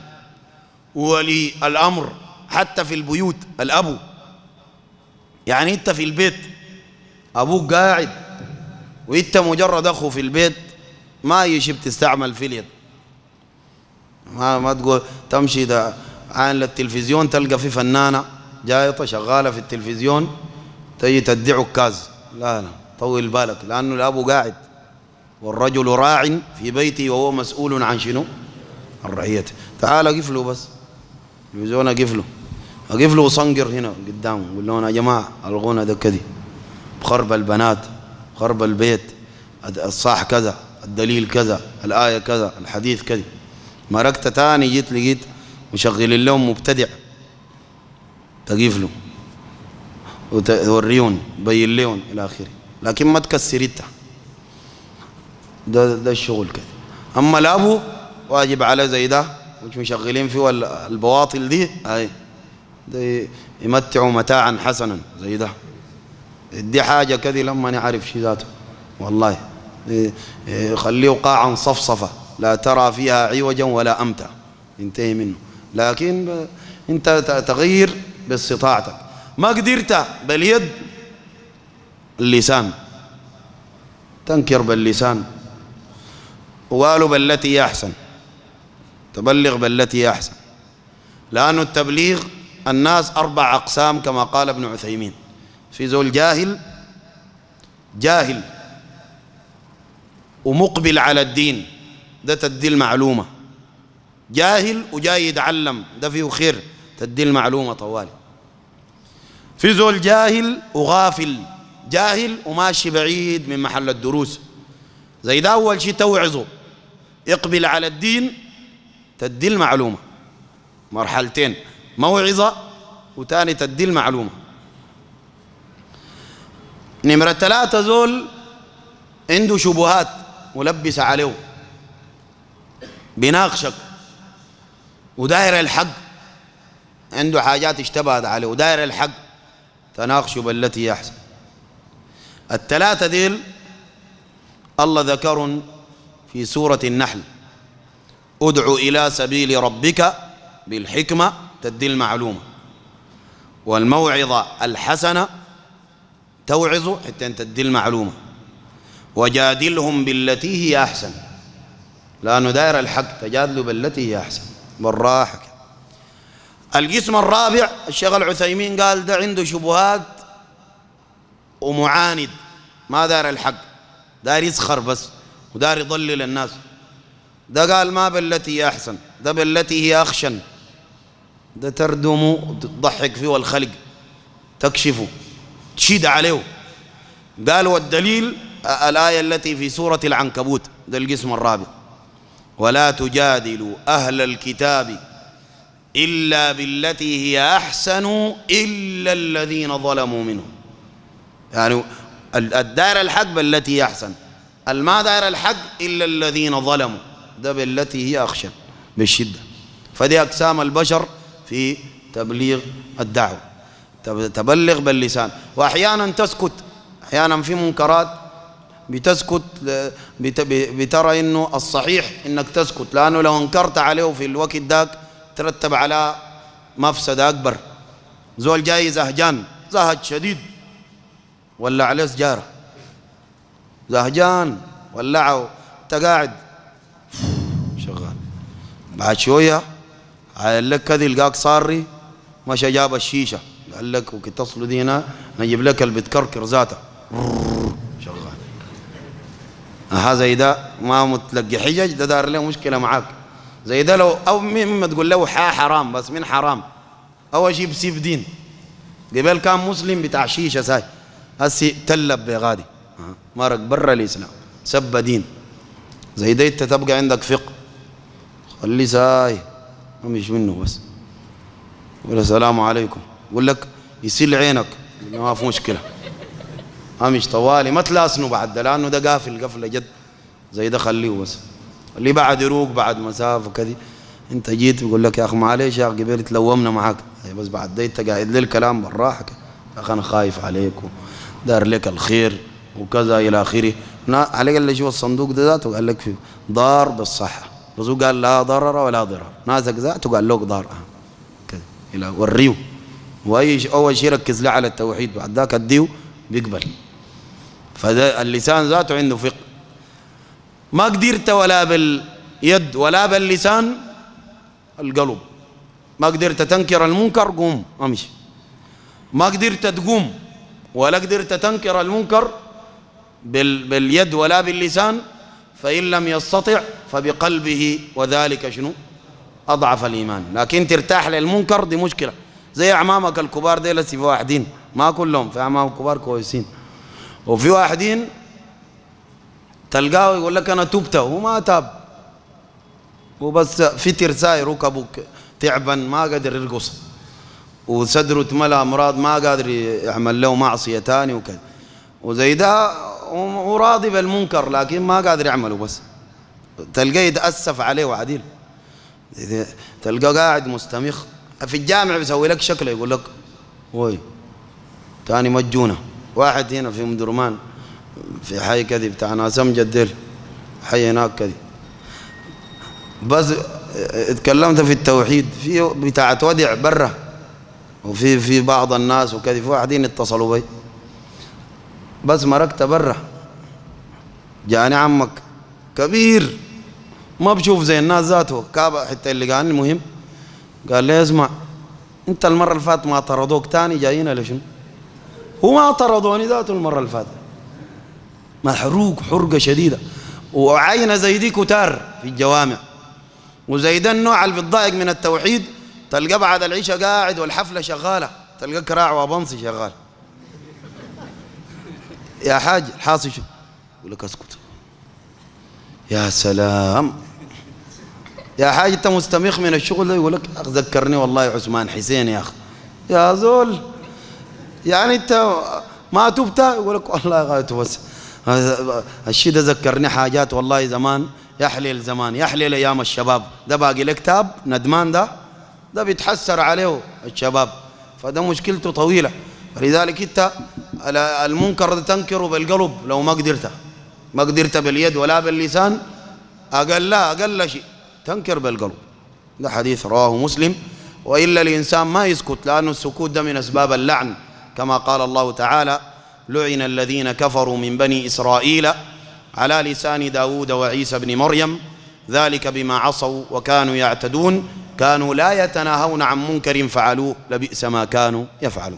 ولي الأمر حتى في البيوت الأبو. يعني أنت في البيت أبوك قاعد وأنت مجرد أخو في البيت ما يشب تستعمل في اليد، ما ما تقول تمشي ده عين للتلفزيون تلقى في فنانة جايطة شغالة في التلفزيون تجي تدي عكاز، لا لا طول بالك، لأنه الأبو قاعد والرجل راع في بيته وهو مسؤول عن شنو؟ عن رعيته. تعال قفله بس التلفزيون قفله قفله وصنقر هنا قدامه قول لهم يا جماعة الغنى ده كذي بخرب البنات خرب البيت الصح كذا الدليل كذا الآية كذا الحديث كذا. مركت تاني جيت لقيت مشغلين لهم مبتدع تقيف له وتوريون بين لهم إلى آخره، لكن ما تكسرتها. ده ده الشغل كده. أما الأبو واجب على زي ده مش مشغلين فيه البواطل دي هاي ده يمتعوا متاعا حسنا زي ده، دي حاجة كذي لما نعرف شي ذاته والله خليه قاعا صفصفة لا ترى فيها عوجا ولا أمتا ينتهي منه. لكن انت تغير باستطاعتك، ما قدرت باليد اللسان تنكر باللسان، وقالوا بالتي هي أحسن، تبلغ بالتي هي أحسن، لأنه التبليغ الناس أربع أقسام كما قال ابن عثيمين. في زول جاهل جاهل ومقبل على الدين ده تدي المعلومة، جاهل وجاي يتعلم ده فيه خير تدي المعلومة طوالي. في زول جاهل وغافل، جاهل وماشي بعيد من محل الدروس زي ده أول شيء توعظه يقبل على الدين تدي المعلومة، مرحلتين موعظة وتاني تدي المعلومة. نمرة ثلاثة زول عنده شبهات ملبسة عليه بيناقشك وداير الحق، عنده حاجات اشتبهت عليه وداير الحق، تناقشوا بالتي هي أحسن. الثلاثة ديل الله ذكرهم في سورة النحل: ادع إلى سبيل ربك بالحكمة تدي المعلومة، والموعظة الحسنة توعظ حتى تدي المعلومة، وجادلهم بالتي هي أحسن، لأنه داير الحق تجادلوا بالتي هي أحسن بالراحة. القسم الرابع الشيخ العثيمين قال ده عنده شبهات ومعاند، ما داير الحق، داير يسخر بس وداير يضلل الناس. ده قال ما بالتي هي أحسن، ده بالتي هي أخشن، ده تردم وتضحك فيه والخلق تكشفه تشيد عليه. قال والدليل الآية التي في سورة العنكبوت، ده القسم الرابع: ولا تجادلوا أهل الكتاب إلا بالتي هي أحسن إلا الذين ظلموا منهم. يعني الدائر الحق بالتي هي أحسن، الما دائر الحق إلا الذين ظلموا، ده بالتي هي أخشن بالشدة. فدي أقسام البشر في تبليغ الدعوة، تبلغ باللسان، وأحيانا تسكت، أحيانا في منكرات بتسكت، بترى إنه الصحيح إنك تسكت، لأنه لو انكرت عليه في الوقت ذاك ترتب على مفسدة أكبر. زول جاي زهجان زهج شديد ولا عليه سجارة، زهجان ولعه، أنت قاعد شغال، بعد شوية قال لك كذي لقاك صاري مشى جاب الشيشة قال لك وكتصلوا دي هنا نجيب لك اللي بتكركر ذاته شغال. ها زي ده ما متلقي حجج، ده دار له مشكلة معاك. زي ده لو أو مما تقول له حا حرام، بس من حرام أول شيء بسيب دين. قبل كان مسلم بتاع شيشة ساي، هسي تلب بغادي مرق برا الإسلام، سب دين. زي ده أنت تبقى عندك فقه، خلي ساي ما مش منه بس ولا السلام عليكم، يقول لك يسيل عينك ما في مشكلة، ما مش طوالي ما تلاسنوا بعد ده، لأنه ده قافل قفلة جد. زي ده خليه بس، اللي بعد يروق بعد مسافة كذي. انت جيت بيقول لك يا اخي معلش يا اخي قبل تلومنا معاك، بس بعد ده انت قاعد لي الكلام بالراحه يا اخي انا خايف عليك ودار لك الخير وكذا الى اخره. عليك اللي شو الصندوق ده ذاته قال لك فيه ضار بالصحه، بس هو قال لا ضرر ولا ضرر، نازك ذاته قال لك ضار كذا الى وريه. واي اول شيء ركز له على التوحيد، بعد ذاك اديه بيقبل. فده اللسان ذاته عنده فقه. ما قدرت ولا باليد ولا باللسان القلب، ما قدرت تنكر المنكر قوم امشي، ما قدرت تقوم ولا قدرت تنكر المنكر باليد ولا باللسان، فإن لم يستطع فبقلبه، وذلك شنو؟ أضعف الإيمان. لكن ترتاح للمنكر دي مشكلة. زي أعمامك الكبار دي لسي في واحدين، ما كلهم، في أعمام كبار كويسين، وفي واحدين تلقاه يقول لك أنا تبت وما تاب، وبس فتر ساي ركبه تعبا ما قادر يرقص، وصدره اتملى أمراض ما قادر يعمل له معصية تاني وكذا. وزي ده وراضي بالمنكر لكن ما قادر يعمله، بس تلقاه يتأسف عليه وعديل. تلقاه قاعد مستمخ في الجامع بيسوي لك شكله يقول لك وي تاني مجونة. واحد هنا في مدرمان في حي كذي بتاع ناسم جدل، حي هناك كذي، بس اتكلمت في التوحيد في بتاعة ودع برا، وفي في بعض الناس وكذا، في واحدين اتصلوا بي بس مركت برا، جاني عمك كبير ما بشوف زي الناس ذاته كابا حتى اللي قال المهم قال لي اسمع انت المرة اللي فاتت ما طردوك تاني جايين لشنو؟ هو ما طردوني ذاته المرة اللي فاتت، محروق حرقة شديدة، وعينة زي دي كتار في الجوامع. وزي ده النوع اللي بيتضايق من التوحيد تلقى بعد العشاء قاعد والحفلة شغالة، تلقى كراع وبنصي شغال. يا حاج الحاصل شو؟ يقول لك اسكت. يا سلام يا حاج انت مستمخ من الشغل ده، يقول لك ذكرني والله عثمان حسين يا اخي. يا زول يعني انت ما تبت؟ يقول لك والله غايته بس الشيء ده ذكرني حاجات والله زمان يحلل زمان، يحلل أيام الشباب، ده باقي له كتاب ندمان، ده ده بيتحسر عليه الشباب، فده مشكلته طويلة. فلذلك انت المنكر ده تنكره بالقلب لو ما قدرت، ما قدرت باليد ولا باللسان، أقل لا أقل شيء تنكر بالقلب. ده حديث رواه مسلم. وإلا الإنسان ما يسكت، لأن السكوت ده من أسباب اللعن، كما قال الله تعالى: لعن الذين كفروا من بني إسرائيل على لسان داود وعيسى بن مريم ذلك بما عصوا وكانوا يعتدون كانوا لا يتناهون عن منكر فعلوه لبئس ما كانوا يفعلون.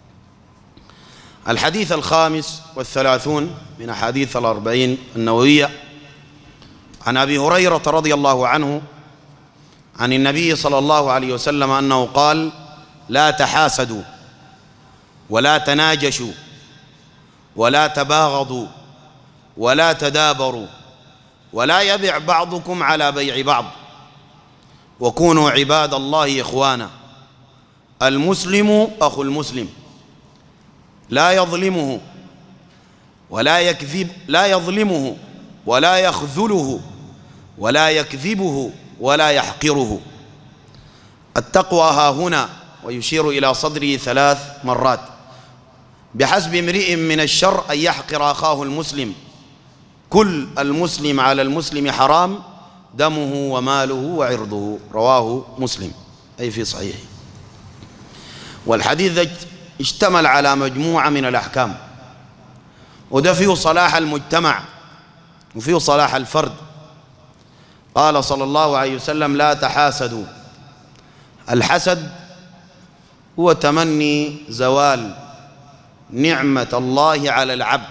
الحديث الخامس والثلاثون من أحاديث الأربعين النووية، عن أبي هريرة رضي الله عنه عن النبي صلى الله عليه وسلم أنه قال: لا تحاسدوا ولا تناجشوا ولا تباغضوا ولا تدابروا ولا يبع بعضكم على بيع بعض وكونوا عباد الله إخوانا. المسلم أخو المسلم لا يظلمه ولا يكذب لا يظلمه ولا يخذله ولا يكذبه ولا يحقره. التقوى ها هنا، ويشير إلى صدره ثلاث مرات. بحسب امرئ من الشر أن يحقر أخاه المسلم، كل المسلم على المسلم حرام، دمه وماله وعرضه. رواه مسلم، أي في صحيحه. والحديث اشتمل على مجموعة من الأحكام، وده فيه صلاح المجتمع وفيه صلاح الفرد. قال صلى الله عليه وسلم: لا تحاسدوا. الحسد هو تمني زوال نعمة الله على العبد،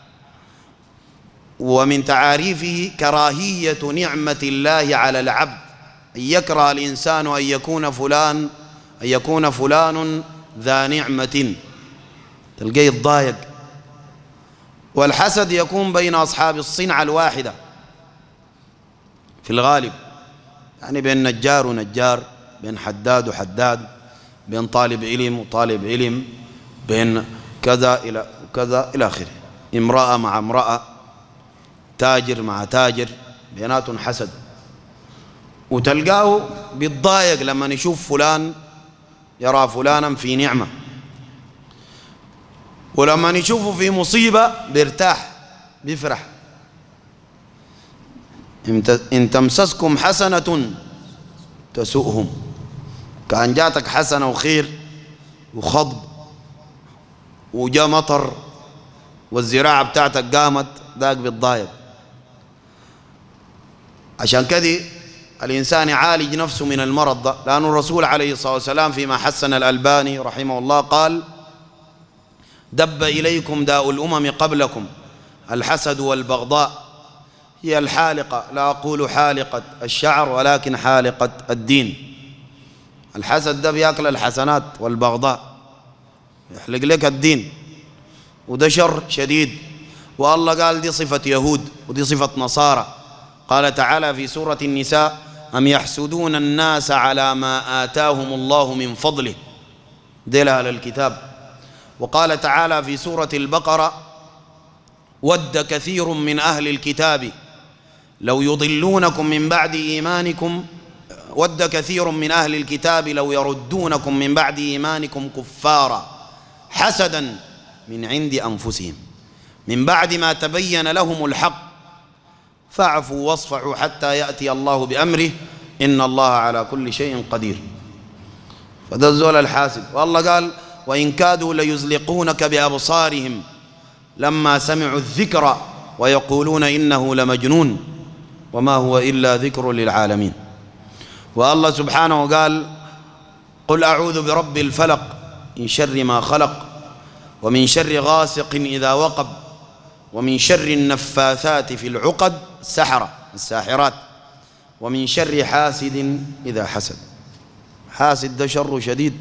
ومن تعاريفه كراهية نعمة الله على العبد، أن يكره الإنسان أن يكون فلان أن يكون فلان ذا نعمة، تلقيه الضايق. والحسد يكون بين أصحاب الصنعة الواحدة في الغالب، يعني بين نجار ونجار، بين حداد وحداد، بين طالب علم وطالب علم، بين كذا إلى كذا إلى آخره، امرأة مع امرأة، تاجر مع تاجر، بيناتهم حسد. وتلقاه بيتضايق لما يشوف فلان، يرى فلانا في نعمة، ولما يشوفه في مصيبة بيرتاح بيفرح. إن تمسسكم حسنة تسؤهم، كان جاتك حسنة وخير وخضب وجاء مطر والزراعة بتاعتك قامت، ذاك بيتضايق. عشان كده الإنسان يعالج نفسه من المرض ده، لأن الرسول عليه الصلاة والسلام فيما حسن الألباني رحمه الله قال: دب إليكم داء الأمم قبلكم الحسد والبغضاء، هي الحالقة، لا أقول حالقة الشعر ولكن حالقة الدين. الحسد ده بياكل الحسنات والبغضاء، يحلق لك الدين، وده شر شديد. والله قال دي صفة يهود ودي صفة نصارى. قال تعالى في سورة النساء: أم يحسدون الناس على ما آتاهم الله من فضله، دي لأهل الكتاب. وقال تعالى في سورة البقرة: ود كثير من أهل الكتاب لو يضلونكم من بعد إيمانكم ود كثير من أهل الكتاب لو يردونكم من بعد إيمانكم كفارا حسدا من عند أنفسهم من بعد ما تبين لهم الحق فاعفوا واصفحوا حتى يأتي الله بأمره إن الله على كل شيء قدير. فده الزول الحاسد. والله قال: وإن كادوا ليزلقونك بأبصارهم لما سمعوا الذكر ويقولون إنه لمجنون وما هو إلا ذكر للعالمين. والله سبحانه قال: قل أعوذ برب الفلق من شر ما خلق ومن شر غاسق إذا وقب ومن شر النفاثات في العقد السحرة الساحرات ومن شر حاسد إذا حسد. حاسد ده شره شديد،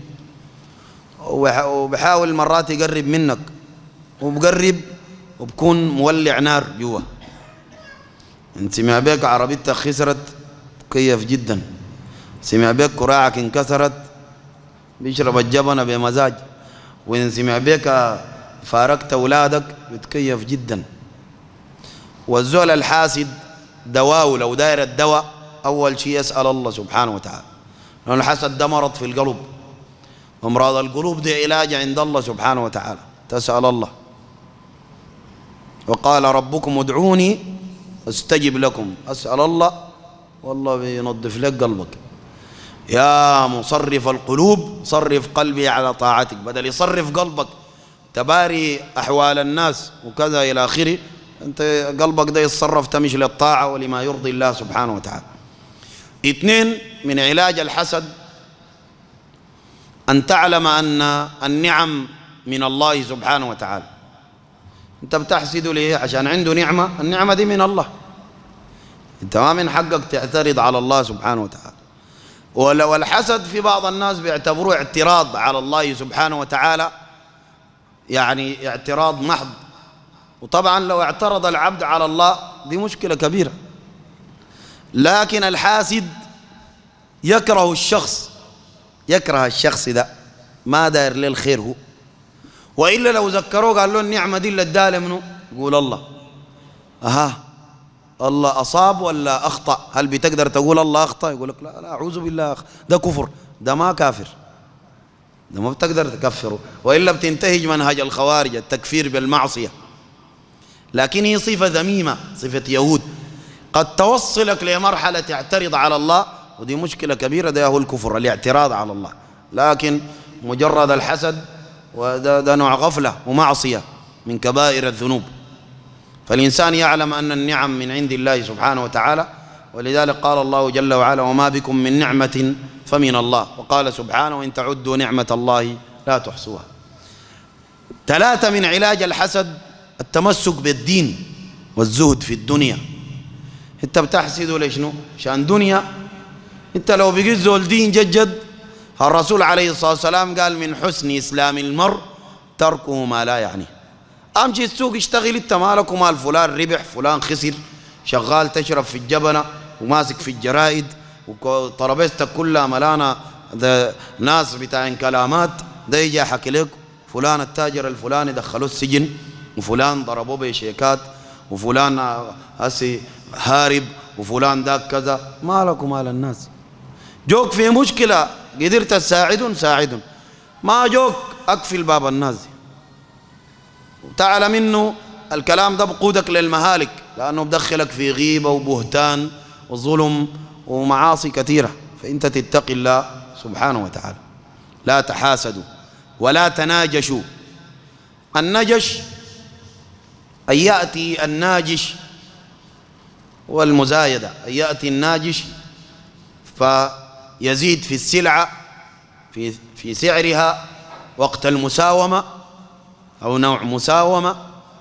وبحاول مرات يقرب منك، وبقرب وبكون مولع نار جوا. انت سمع بيك عربيتك خسرت كيف جدا، سمع بيك كراعك انكسرت بيشرب الجبنة بمزاج، وإن سمع بيك فارقت أولادك بتكيف جدا. والزول الحاسد دواء، لو داير الدواء أول شيء يسأل الله سبحانه وتعالى، لأن الحسد ده مرض في القلب، وأمراض القلوب دي علاج عند الله سبحانه وتعالى، تسأل الله. وقال ربكم ادعوني استجب لكم، أسأل الله والله بينظف لك قلبك. يا مصرف القلوب صرف قلبي على طاعتك، بدل يصرف قلبك تباري أحوال الناس وكذا إلى آخره، أنت قلبك ده يتصرف تمشي للطاعة ولما يرضي الله سبحانه وتعالى. اثنين من علاج الحسد أن تعلم أن النعم من الله سبحانه وتعالى. أنت بتحسد ليه؟ عشان عنده نعمة، النعمة دي من الله، أنت ما من حقك تعترض على الله سبحانه وتعالى. ولو الحسد في بعض الناس بيعتبروه اعتراض على الله سبحانه وتعالى، يعني اعتراض محض، وطبعا لو اعترض العبد على الله دي مشكلة كبيرة. لكن الحاسد يكره الشخص، يكره الشخص ده، ما داير له الخير هو، وإلا لو ذكروه قال له النعمة دي اللي اداها منه يقول الله أها الله أصاب ولا أخطأ؟ هل بتقدر تقول الله أخطأ؟ يقول لك لا لا أعوذ بالله، ده كفر، ده ما كافر، ده ما بتقدر تكفره، وإلا بتنتهج منهج الخوارج التكفير بالمعصية. لكن هي صفة ذميمة، صفة يهود قد توصلك لمرحلة تعترض على الله، ودي مشكلة كبيرة، ده هو الكفر، الاعتراض على الله. لكن مجرد الحسد وده ده نوع غفلة ومعصية من كبائر الذنوب. فالإنسان يعلم أن النعم من عند الله سبحانه وتعالى، ولذلك قال الله جل وعلا وما بكم من نعمة فمن الله، وقال سبحانه وإن تعدوا نعمة الله لا تحصوها. ثلاثة من علاج الحسد التمسك بالدين والزهد في الدنيا. انت بتحسده ليشنو؟ عشان دنيا. انت لو بقيت زول دين جد، الرسول عليه الصلاة والسلام قال من حسن إسلام المرء تركه ما لا يعنيه. امشي السوق اشتغل، انت مالك ومال فلان ربح فلان خسر، شغال تشرب في الجبنة وماسك في الجرائد وطرابيزتك كلها ملانة ده ناس بتاعين كلامات، ده يجي حكي لك فلان التاجر الفلاني دخلوه السجن، وفلان ضربوه بشيكات، وفلان هسي هارب، وفلان داك كذا. مالك ومال الناس؟ جوك في مشكلة قدرت تساعدهم ساعدهم، ما جوك أقفل باب الناس. تعلم إنه الكلام ده بقودك للمهالك، لأنه بدخلك في غيبة وبهتان وظلم ومعاصي كثيرة. فأنت تتقي الله سبحانه وتعالى. لا تحاسدوا ولا تناجشوا. النجش أن يأتي الناجش، والمزايدة أن يأتي الناجش فيزيد في السلعة في في سعرها وقت المساومة أو نوع مساومة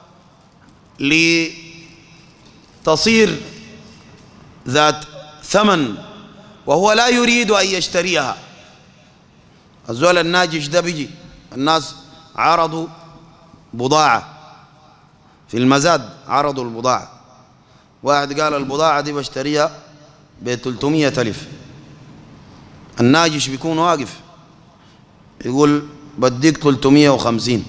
لتصير ذات ثمن وهو لا يريد أن يشتريها. الزول الناجش ده بيجي الناس عرضوا بضاعة في المزاد، عرضوا البضاعة، واحد قال البضاعة دي بشتريها ب ثلاثمية ألف، الناجش بيكون واقف يقول بديك ثلاثمية وخمسين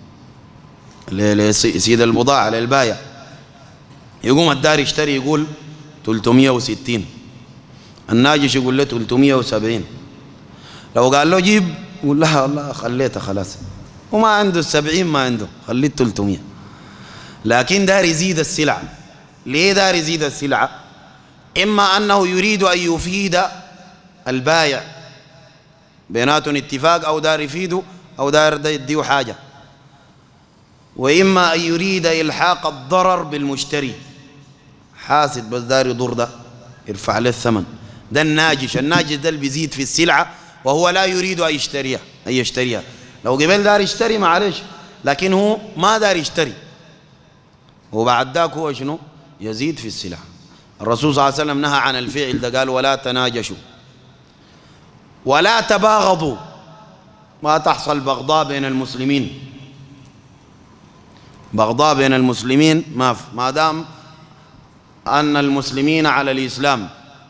لسيد البضاعة للبايع، يقوم الدار يشتري يقول ثلاثمية وستين، الناجش يقول له ثلاثمية وسبعين. لو قال له جيب يقول لها والله خليتها خلاص، وما عنده السبعين ما عنده، خليت ثلاثمية. لكن دار يزيد السلعة. ليه دار يزيد السلعة؟ إما أنه يريد أن يفيد البايع، بيناتهم اتفاق، أو دار يفيده أو دار يديه حاجة، وإما أن يريد إلحاق الضرر بالمشتري، حاسد بس دار يضر ده يرفع له الثمن. ده الناجش. الناجش ده اللي بيزيد في السلعة وهو لا يريد أن يشتريها أن يشتريها لو قبل دار يشتري معلش، لكن هو ما دار يشتري، وبعد ذاك هو شنو؟ يزيد في السلع. الرسول صلى الله عليه وسلم نهى عن الفعل ده، قال ولا تناجشوا ولا تباغضوا، ما تحصل بغضاء بين المسلمين. بغضاء بين المسلمين ما في، ما دام أن المسلمين على الإسلام.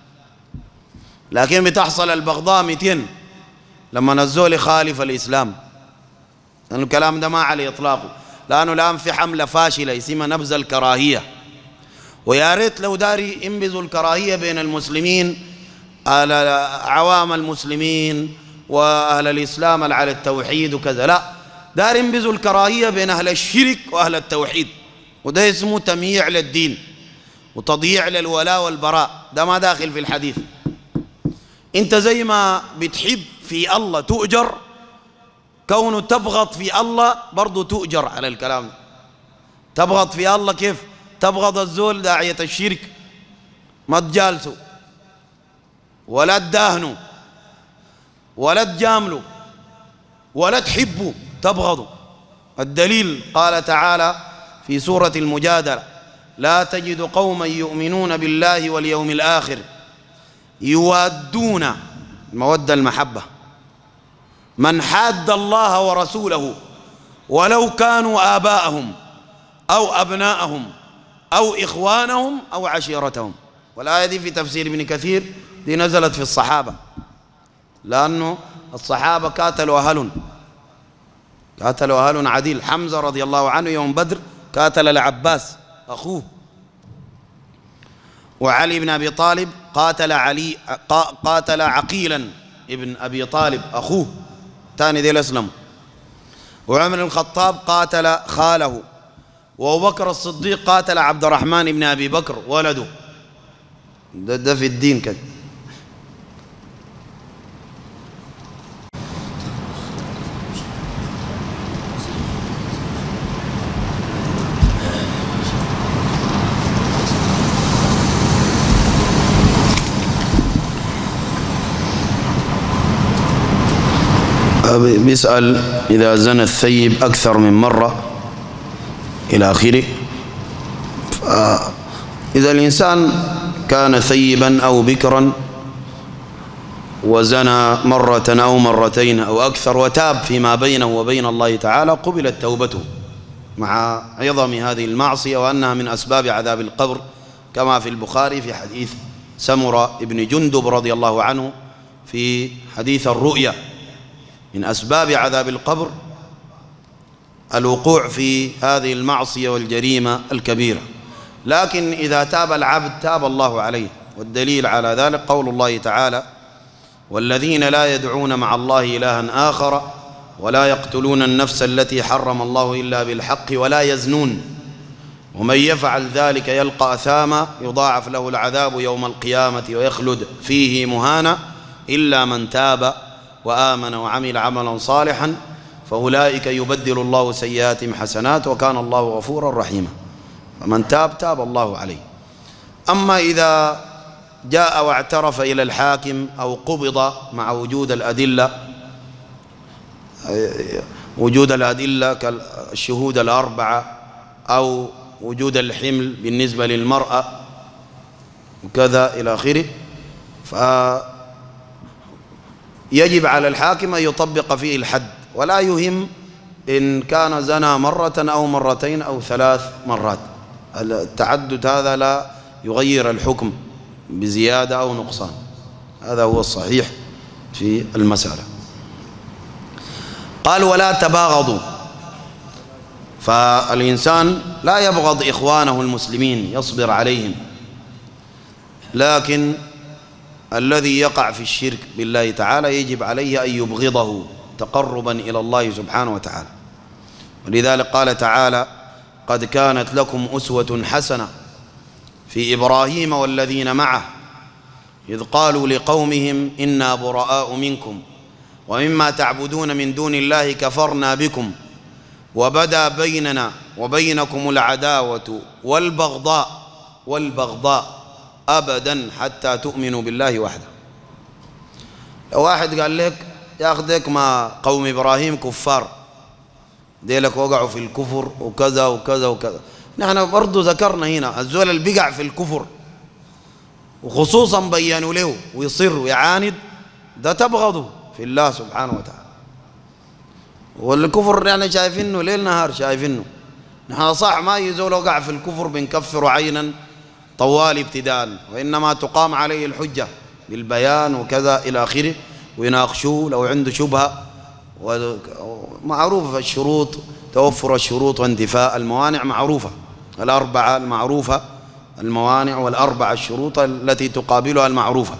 لكن بتحصل البغضاء مئتين لما نزول خالف الإسلام، لأن الكلام ده ما عليه إطلاقه، لأنه الآن في حملة فاشلة اسمها نبذ الكراهية، ويا ريت لو داري ينبذوا الكراهية بين المسلمين، أهل عوام المسلمين وأهل الإسلام على التوحيد وكذا، لا، داري ينبذوا الكراهية بين أهل الشرك وأهل التوحيد، وده اسمه تمييع للدين وتضييع للولاء والبراء. ده ما داخل في الحديث. انت زي ما بتحب في الله تؤجر، كونه تبغض في الله برضو تؤجر على الكلام ده. تبغض في الله كيف؟ تبغض الزول داعية الشرك ما تجالسوا ولا تداهنوا ولا تجاملوا ولا تحبوا، تبغضوا. الدليل قال تعالى في سورة المجادلة: لا تجد قوما يؤمنون بالله واليوم الآخر يوادون، المودة المحبة، من حاد الله ورسوله ولو كانوا آباءهم أو أبناءهم أو إخوانهم أو عشيرتهم. والآية دي في تفسير ابن كثير دي نزلت في الصحابة، لأنه الصحابة كاتلوا أهل قاتل أهل عديل. حمزة رضي الله عنه يوم بدر قاتل العباس أخوه، وعلي بن أبي طالب قاتل علي قاتل عقيلا ابن أبي طالب أخوه ثاني ديل أسلم، وعمر الخطاب قاتل خاله، وأبو بكر الصديق قاتل عبد الرحمن بن أبي بكر ولده. ده, ده في الدين كده. بيسأل إذا زنى الثيب أكثر من مرة إلى آخره. إذا الإنسان كان ثيبا أو بكرا وزنى مرة أو مرتين أو أكثر وتاب فيما بينه وبين الله تعالى قبلت توبته مع عظم هذه المعصية وأنها من أسباب عذاب القبر، كما في البخاري في حديث سمرة بن جندب رضي الله عنه في حديث الرؤيا: من أسباب عذاب القبر الوقوع في هذه المعصية والجريمة الكبيرة. لكن إذا تاب العبد تاب الله عليه، والدليل على ذلك قول الله تعالى: والذين لا يدعون مع الله إلها آخر ولا يقتلون النفس التي حرم الله إلا بالحق ولا يزنون ومن يفعل ذلك يلقى أثاما يضاعف له العذاب يوم القيامة ويخلد فيه مهانا إلا من تاب وآمن وعمل عملا صالحا فأولئك يبدل الله سيئاتهم حسنات وكان الله غفورا رحيما. فمن تاب تاب الله عليه. أما إذا جاء واعترف إلى الحاكم أو قبض مع وجود الأدلة وجود الأدلة كالشهود الأربعة أو وجود الحمل بالنسبة للمرأة وكذا إلى آخره، فيجب على الحاكم أن يطبق فيه الحد، ولا يهم إن كان زنى مرة أو مرتين أو ثلاث مرات. التعدد هذا لا يغير الحكم بزيادة أو نقصان، هذا هو الصحيح في المسألة. قال: ولا تباغضوا، فالإنسان لا يبغض إخوانه المسلمين، يصبر عليهم، لكن الذي يقع في الشرك بالله تعالى يجب عليه أن يبغضه تقربا إلى الله سبحانه وتعالى. ولذلك قال تعالى: قد كانت لكم أسوة حسنة في إبراهيم والذين معه إذ قالوا لقومهم إنا براء منكم ومما تعبدون من دون الله كفرنا بكم وبدا بيننا وبينكم العداوة والبغضاء والبغضاء أبدا حتى تؤمنوا بالله وحده. لو واحد قال لك ياخذك ما قوم إبراهيم كفار، ديلك وقعوا في الكفر وكذا وكذا وكذا، نحن برضو ذكرنا هنا الزول اللي بقع في الكفر وخصوصا بيانوا له ويصر ويعاند، ده تبغضه في الله سبحانه وتعالى. والكفر يعني شايفينه ليل نهار شايفينه. نحن صح ما يزول وقع في الكفر بنكفر عينا طوال ابتداء، وإنما تقام عليه الحجة بالبيان وكذا إلى آخره، ويناقشوه لو عنده شبهة، ومعروفة الشروط، توفر الشروط وانتفاء الموانع معروفة الأربعة المعروفة الموانع والأربع الشروط التي تقابلها المعروفة.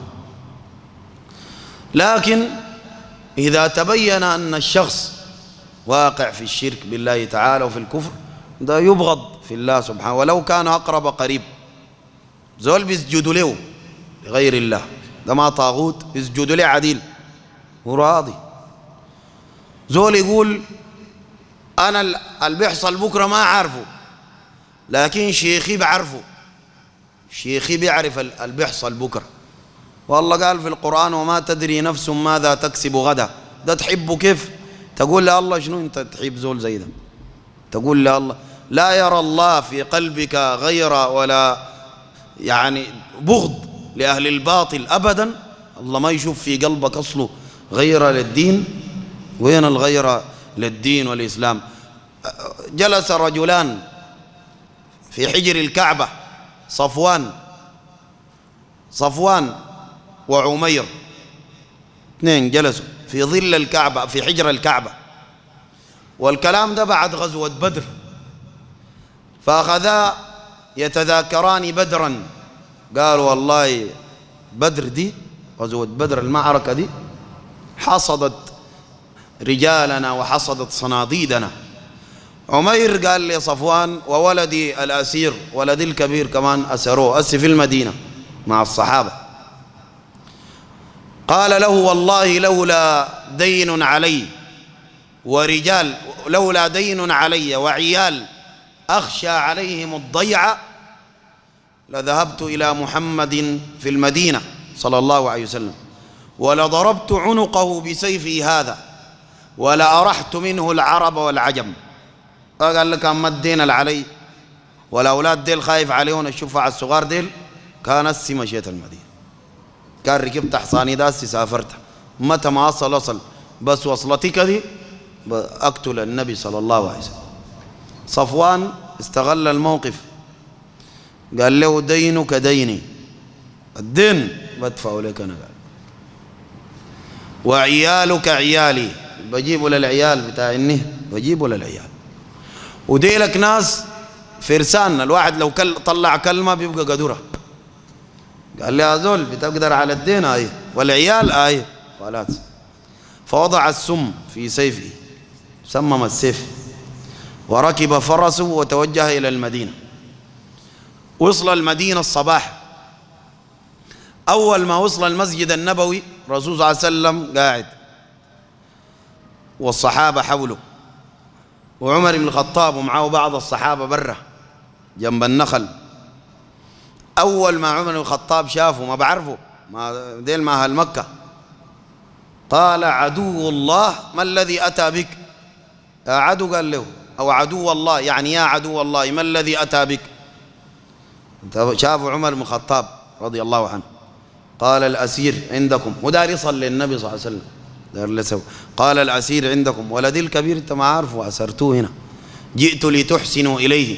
لكن إذا تبين أن الشخص واقع في الشرك بالله تعالى وفي الكفر، ده يبغض في الله سبحانه ولو كان أقرب قريب. زول بيسجدوا له لغير الله، ده ما طاغوت، بيسجدوا له عديل وراضي. زول يقول أنا اللي بيحصل بكرة ما أعرفه، لكن شيخي بعرفه، شيخي بيعرف اللي بيحصل بكرة. والله قال في القرآن وما تدري نفس ماذا تكسب غدا. ده تحبه كيف؟ تقول له الله شنو أنت تحب زول زي ده؟ تقول له الله لا يرى الله في قلبك غير ولا يعني بغض لأهل الباطل أبدا. الله ما يشوف في قلبك أصله غير للدين. وين الغير للدين والإسلام؟ جلس رجلان في حجر الكعبة، صفوان صفوان وعمير، اثنين جلسوا في ظل الكعبة في حجر الكعبة، والكلام ده بعد غزوة بدر. فأخذا يتذاكران بدرا، قالوا والله بدر دي غزوة بدر المعركة دي حصدت رجالنا وحصدت صناديدنا. عمير قال لي صفوان وولدي الأسير ولدي الكبير كمان أسروه أسي في المدينة مع الصحابة. قال له والله لولا دين علي ورجال لولا دين علي وعيال أخشى عليهم الضيعة لذهبت إلى محمد في المدينة صلى الله عليه وسلم ولضربت عنقه بسيفي هذا ولأرحت منه العرب والعجم. قال لك أما الدين العلي والأولاد ديل خايف عليهم الشفع الصغار ديل، كان أسي مشيت المدينة، كان ركبت حصاني داسي سافرت، متى ما أصل أصل بس وصلتي كذي أقتل النبي صلى الله عليه وسلم. صفوان استغل الموقف، قال له دينك ديني، الدين بدفع لك أنا، قال وعيالك عيالي، بجيبه للعيال بتاعني بجيبه للعيال. وديلك ناس فرسان، الواحد لو كل طلع كلمة بيبقى قدرة. قال لي هذول بتقدر على الدين آيه والعيال آيه خلاص. فوضع السم في سيفه، سمم السيف، وركب فرسه وتوجه إلى المدينة. وصل المدينة الصباح. أول ما وصل المسجد النبوي الرسول صلى الله عليه وسلم قاعد والصحابة حوله، وعمر بن الخطاب ومعه بعض الصحابة برا جنب النخل. أول ما عمر بن الخطاب شافه ما بعرفه، ما ديل ما أهل مكة، قال عدو الله ما الذي أتى بك؟ يا عدو، قال له أو عدو الله يعني يا عدو الله ما الذي أتى بك؟ شافوا عمر بن الخطاب رضي الله عنه، قال الأسير عندكم، ودار يصلي للنبي صلى الله عليه وسلم دار لسو. قال الأسير عندكم ولدي الكبير أنت ما عارفه أسرتوه هنا، جئت لتحسنوا إليه.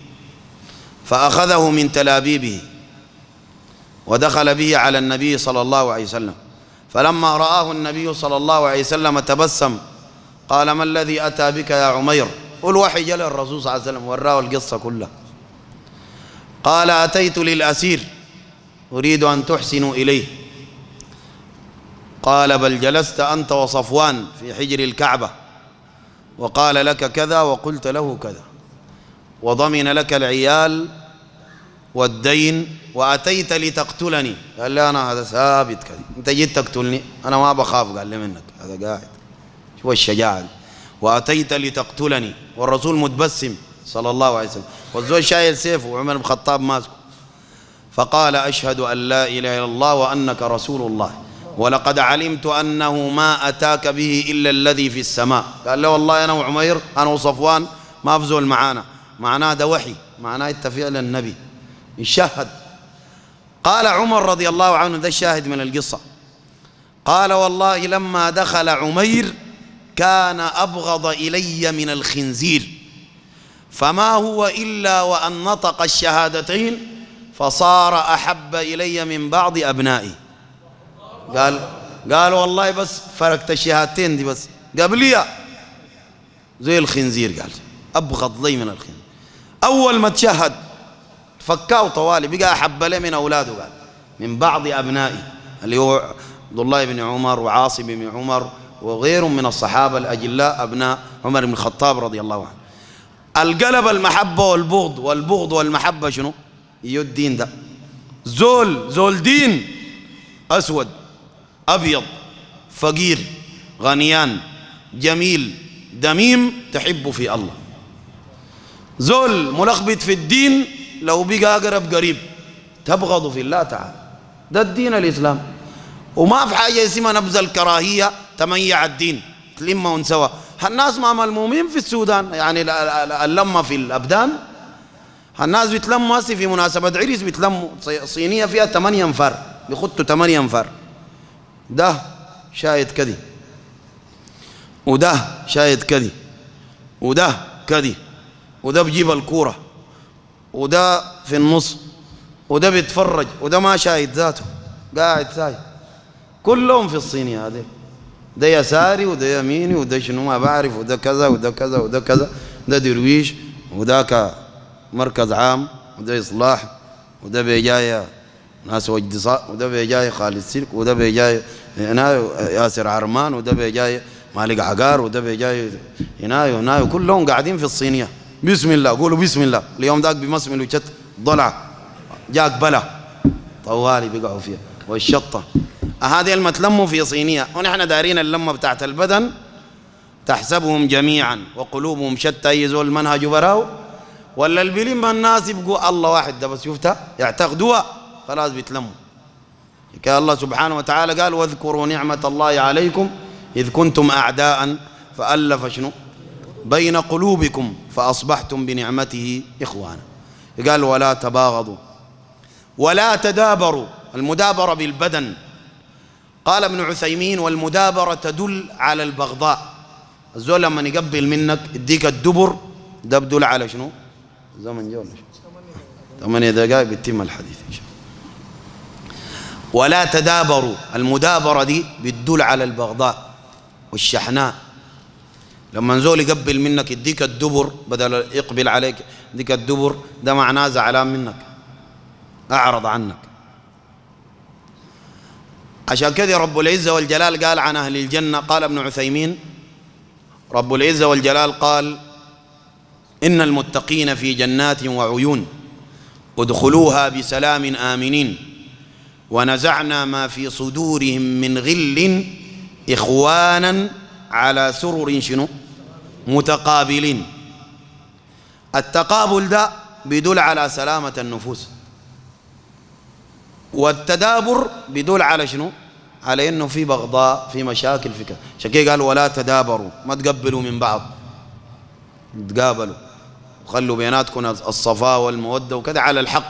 فأخذه من تلابيبه ودخل به على النبي صلى الله عليه وسلم. فلما رآه النبي صلى الله عليه وسلم تبسم، قال ما الذي أتى بك يا عمير؟ والوحي جل الرسول صلى الله عليه وسلم وراه القصة كلها. قال أتيت للأسير أريد أن تحسنوا إليه. قال بل جلست أنت وصفوان في حجر الكعبة وقال لك كذا وقلت له كذا وضمن لك العيال والدين وأتيت لتقتلني. قال لي أنا هذا ثابت كذا، أنت جيت تقتلني أنا ما بخاف. قال لي منك هذا قاعد شو الشجاعة. وأتيت لتقتلني والرسول متبسم صلى الله عليه وسلم والزوج شايل سيفه وعمر بن الخطاب ماسكه. فقال أشهد أن لا إله إلا الله وأنك رسول الله ولقد علمت أنه ما أتاك به إلا الذي في السماء. قال له والله أنا وعمير أنا وصفوان ما أفزول معانا، معناه ده وحي، معناه أنت فعلا النبي يشهد. قال عمر رضي الله عنه، ده الشاهد من القصة، قال والله لما دخل عمير كان أبغض إلي من الخنزير، فما هو إلا وأن نطق الشهادتين فصار أحب إلي من بعض أبنائي. قال قال والله بس فرقت الشهادتين دي بس قبليها زي الخنزير، قال أبغض لي من الخنزير. أول ما تشهد فكاو طوالي بقى أحب له من أولاده قال من بعض أبنائه اللي هو عبد الله بن عمر وعاصم بن عمر وغيرهم من الصحابة الأجلاء أبناء عمر بن الخطاب رضي الله عنه. القلب المحبة والبغض والبغض والمحبة شنو؟ يو الدين ده. زول زول دين أسود أبيض فقير غنيان جميل دميم تحب في الله. زول ملخبط في الدين لو بقى أقرب قريب تبغض في الله تعالى. ده الدين الإسلام. وما في حاجة اسمها نبذ الكراهية تميع الدين تلمهم سوا. الناس ما ملمومين في السودان يعني اللمة في الأبدان. الناس بيتلموا هسي في مناسبة عرس بيتلموا صينية فيها ثمانية انفار بيخطوا ثمانية انفار. ده شاهد كذي وده شاهد كذي وده كذي وده بجيب الكورة وده في النص وده بيتفرج وده ما شاهد ذاته قاعد ساي كلهم في الصينية هذه. ده يساري وده يميني وده شنو ما بعرف وده كذا وده كذا وده كذا ده درويش وده مركز عام وده إصلاح وده بيجاي ناس وجد صاء وده بيجاي خالد سلك وده بيجاي هنا ياسر عرمان وده بيجاي مالك عقار وده بيجاي هنا وهنا كلهم قاعدين في الصينية. بسم الله قولوا بسم الله. اليوم ذاك بمسمل وشت ضلع جاك بلا طوالي بيقعوا فيها والشطة. هذه المتلموا في صينية ونحن دارين اللمة بتاعت البدن تحسبهم جميعا وقلوبهم شتى. أي زول منهج براو ولا البلم الناس يبقوا الله واحد ده بس شفتها يعتقدوها خلاص بيتلموا. كان الله سبحانه وتعالى قال واذكروا نعمة الله عليكم إذ كنتم أعداء فألف شنو بين قلوبكم فأصبحتم بنعمته إخوانا. قال ولا تباغضوا ولا تدابروا. المدابرة بالبدن. قال ابن عثيمين والمدابرة تدل على البغضاء. الزول لما يقبل منك يديك الدبر ده بدل على شنو؟ زمن جول ثمانية دقائق بيتم الحديث إن شاء الله. ولا تدابروا. المدابرة دي بتدل على البغضاء والشحناء. لما نزول يقبل منك يديك الدبر بدل يقبل عليك يديك الدبر ده معناه زعلان منك أعرض عنك. عشان كذا رب العزة والجلال قال عن أهل الجنة. قال ابن عثيمين رب العزة والجلال قال إن المتقين في جنات وعيون ادخلوها بسلام آمنين ونزعنا ما في صدورهم من غل إخوانا على سرر شنو متقابلين. التقابل ده بيدل على سلامة النفوس والتدابر بيدل على شنو على انه في بغضاء في مشاكل في كذا. عشان كده قال ولا تدابروا ما تقبلوا من بعض تقابلوا وخلوا بيناتكم الصفاء والمودة وكذا على الحق.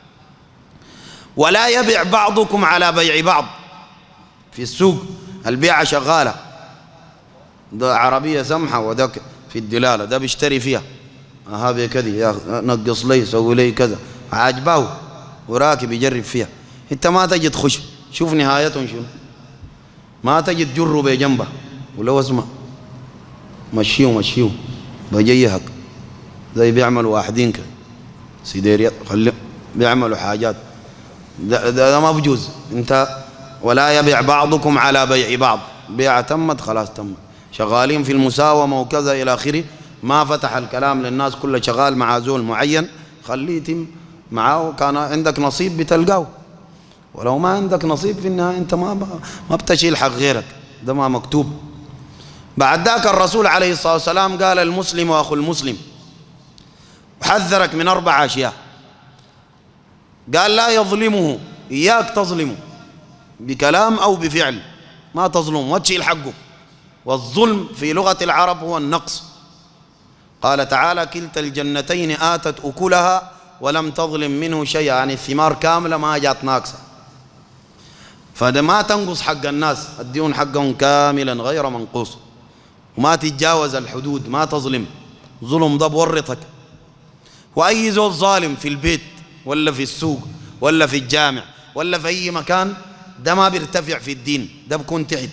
ولا يبيع بعضكم على بيع بعض. في السوق البيعة شغالة ده عربية سمحة وده في الدلالة ده بيشتري فيها هذا كذا يا نقص لي سوي لي كذا عاجباه وراكب يجرب فيها. انت ما تجي تخش شوف نهايتهم شنو. ما تجي تجره بجنبه ولو اسمع مشيه مشيه بجيهك زي بيعملوا واحدين كده سيديريات خلي بيعملوا حاجات ده, ده, ده ما بجوز. انت ولا يبيع بعضكم على بيع بعض. بيعة تمت خلاص تمت. شغالين في المساومة وكذا إلى آخره ما فتح الكلام للناس كله شغال مع زول معين خليه يتم معاه. كان عندك نصيب بتلقاه ولو ما عندك نصيب في النهاية انت ما ما بتشيل حق غيرك ده ما مكتوب. بعد ذاك الرسول عليه الصلاة والسلام قال المسلم أخو المسلم وحذرك من أربع أشياء. قال لا يظلمه إياك تظلمه بكلام أو بفعل ما تظلم ما تشيل حقه. والظلم في لغة العرب هو النقص. قال تعالى كلتا الجنتين آتت أكلها ولم تظلم منه شيئا يعني الثمار كاملة ما جات ناقصة. فده ما تنقص حق الناس اديهم حقهم كاملا غير منقوص وما تتجاوز الحدود ما تظلم. ظلم ده بورطك. وأي زول ظالم في البيت ولا في السوق ولا في الجامع ولا في أي مكان ده ما بيرتفع في الدين ده بكون تحت.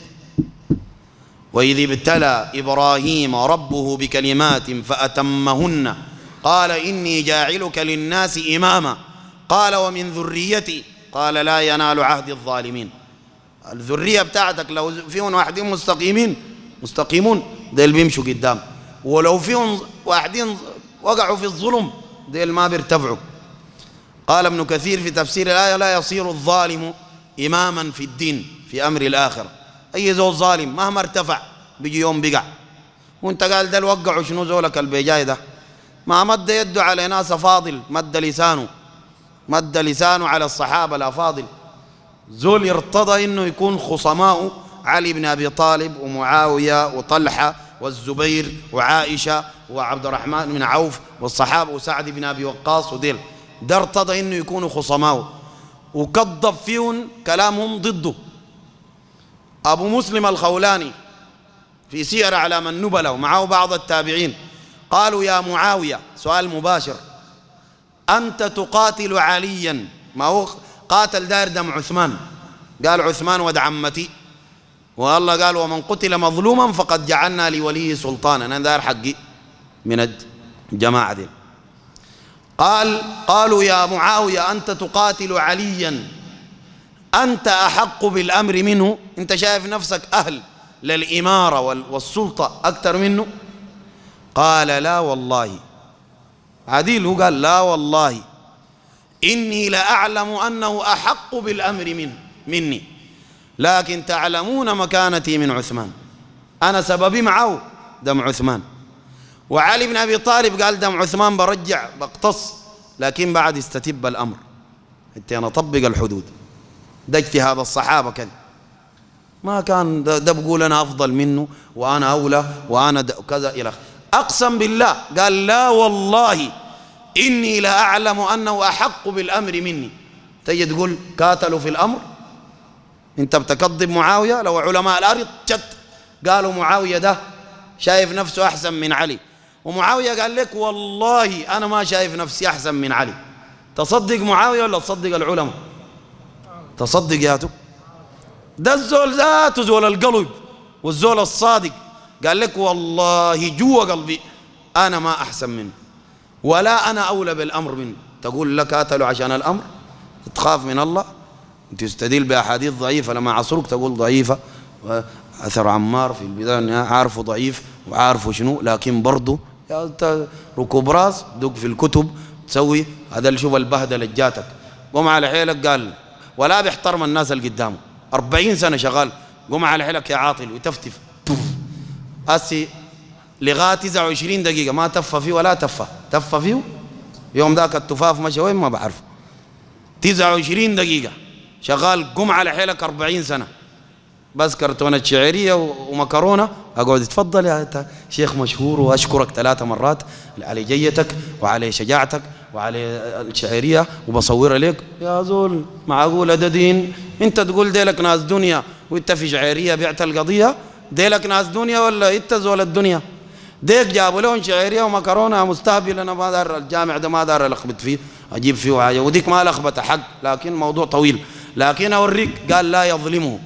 وإذ ابتلى إبراهيم ربه بكلمات فأتمهن قال إني جاعلك للناس إماما، قال ومن ذريتي، قال لا ينال عهد الظالمين. الذرية بتاعتك لو فيهم واحدين مستقيمين مستقيمون ديل بيمشوا قدام، ولو فيهم واحدين وقعوا في الظلم ديل ما بيرتفعوا. قال ابن كثير في تفسير الآية لا يصير الظالم إماما في الدين في أمر الآخرة. أي زول ظالم مهما ارتفع بيجي يوم بقع، وانت قال ده وقعوا شنو زولك البيجاي ده؟ ما مد يده على ناس فاضل، مد لسانه مد لسانه على الصحابة الأفاضل. زول ارتضى انه يكون خصماء علي بن ابي طالب ومعاويه وطلحه والزبير وعائشه وعبد الرحمن بن عوف والصحابه وسعد بن ابي وقاص وديل، ده ارتضى انه يكونوا خصماء وكذب فيهم كلامهم ضده. ابو مسلم الخولاني في سير اعلام النبلاء ومعه بعض التابعين قالوا يا معاويه، سؤال مباشر، انت تقاتل عليا، ما هو قاتل داير دم عثمان، قال عثمان ود عمتي، والله قال ومن قتل مظلوما فقد جعلنا لوليه سلطانا، انا داير حقي من الجماعه دي. قال قالوا يا معاويه انت تقاتل عليا، انت احق بالامر منه، انت شايف نفسك اهل للاماره والسلطه اكثر منه؟ قال لا والله، عديل هو قال لا والله إني لأعلم أنه أحق بالأمر منه مني، لكن تعلمون مكانتي من عثمان، أنا سببي معه دم عثمان. وعلي بن أبي طالب قال دم عثمان برجع بقتص، لكن بعد استتب الأمر، حتى أنا أطبق الحدود. ده اجتهاد الصحابة كذا، ما كان ده, ده بقول أنا أفضل منه وأنا أولى وأنا كذا إلى آخره. أقسم بالله قال لا والله إني لأعلم أنه أحق بالأمر مني. تجي تقول قاتلوا في الأمر، أنت بتكذب معاوية. لو علماء الأرض جت قالوا معاوية ده شايف نفسه أحسن من علي، ومعاوية قال لك والله أنا ما شايف نفسي أحسن من علي، تصدق معاوية ولا تصدق العلماء؟ تصدق ياتو. ده الزول ذاته زول القلب والزول الصادق قال لك والله جوا قلبي أنا ما أحسن منه ولا أنا أولى بالأمر منه. تقول لك قاتلوا عشان الأمر، تخاف من الله، تستدل بأحاديث ضعيفة لما عصرك تقول ضعيفة. أثر عمار في البداية عارفه ضعيف وعارفه شنو، لكن برضه ركوب راس دق في الكتب تسوي هذا اللي شوف البهدلة جاتك. قم على حيلك قال ولا بيحترم الناس اللي قدامه، أربعين سنة شغال، قم على حيلك يا عاطل وتفتف أسي لغاية تسعة وعشرين دقيقة ما تف فيه ولا تفه تف فيه. يوم ذاك التفاف مشى وين ما بعرف، تسعة وعشرين دقيقة شغال، قم على حيلك أربعين سنة بس كرتونة شعرية ومكرونة أقعد تفضل يا شيخ مشهور وأشكرك ثلاثة مرات على جيتك وعلى شجاعتك وعلى الشعرية وبصورها لك. يا زول معقولة ده دين؟ أنت تقول ديلك ناس دنيا وأنت في شعرية بعت القضية؟ ديلك ناس دنيا ولا أنت زول الدنيا؟ ديك جابوا لهم شعرية ومكرونة مستهبل. أنا ما دار الجامع ده ما دار ألخبط فيه أجيب فيه حاجة، وديك ما لخبط حق، لكن موضوع طويل. لكن أوريك قال لا يظلمه.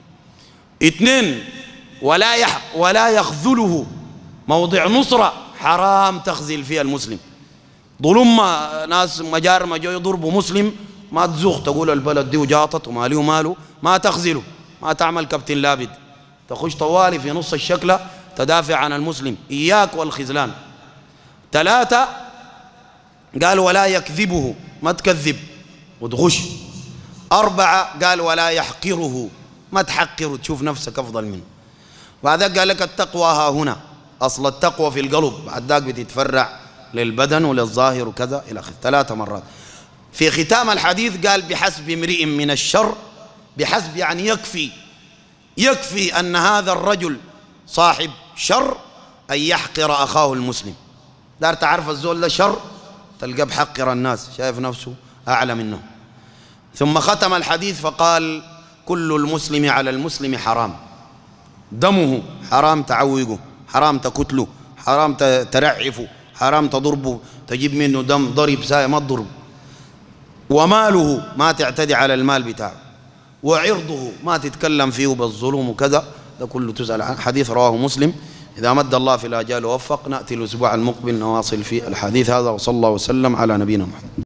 اثنين ولا يح ولا يخذله، موضع نصرة حرام تخذل فيها المسلم. ظلم ناس مجار ما جو يضربوا مسلم ما تزوخ تقول البلد دي وجاطت ومالي وماله، ما تخذله، ما تعمل كابتن لابد، تخش طوالي في نص الشكلة تدافع عن المسلم، إياك والخذلان. ثلاثة قال ولا يكذبه، ما تكذب وتغش. أربعة قال ولا يحقره، ما تحقر وتشوف نفسك أفضل منه. بعد ذلك قال لك التقوى ها هنا، أصل التقوى في القلب، بعد ذلك بتتفرع للبدن وللظاهر وكذا إلى آخره، ثلاثة مرات. في ختام الحديث قال بحسب امرئ من الشر، بحسب يعني يكفي، يكفي أن هذا الرجل صاحب شر أن يحقر أخاه المسلم. دار تعرف الزول ده شر تلقى بحقر الناس، شايف نفسه أعلى منه. ثم ختم الحديث فقال كل المسلم على المسلم حرام، دمه حرام تعوقه، حرام تقتله، حرام ترعفه، حرام تضربه، تجيب منه دم ضرب ساي ما تضرب، وماله ما تعتدي على المال بتاعه، وعرضه ما تتكلم فيه بالظلم وكذا، ده كله تسأل عنه. حديث رواه مسلم إذا مد الله في الآجال ووفق نأتي الأسبوع المقبل نواصل في الحديث هذا. وصلى الله وسلم على نبينا محمد.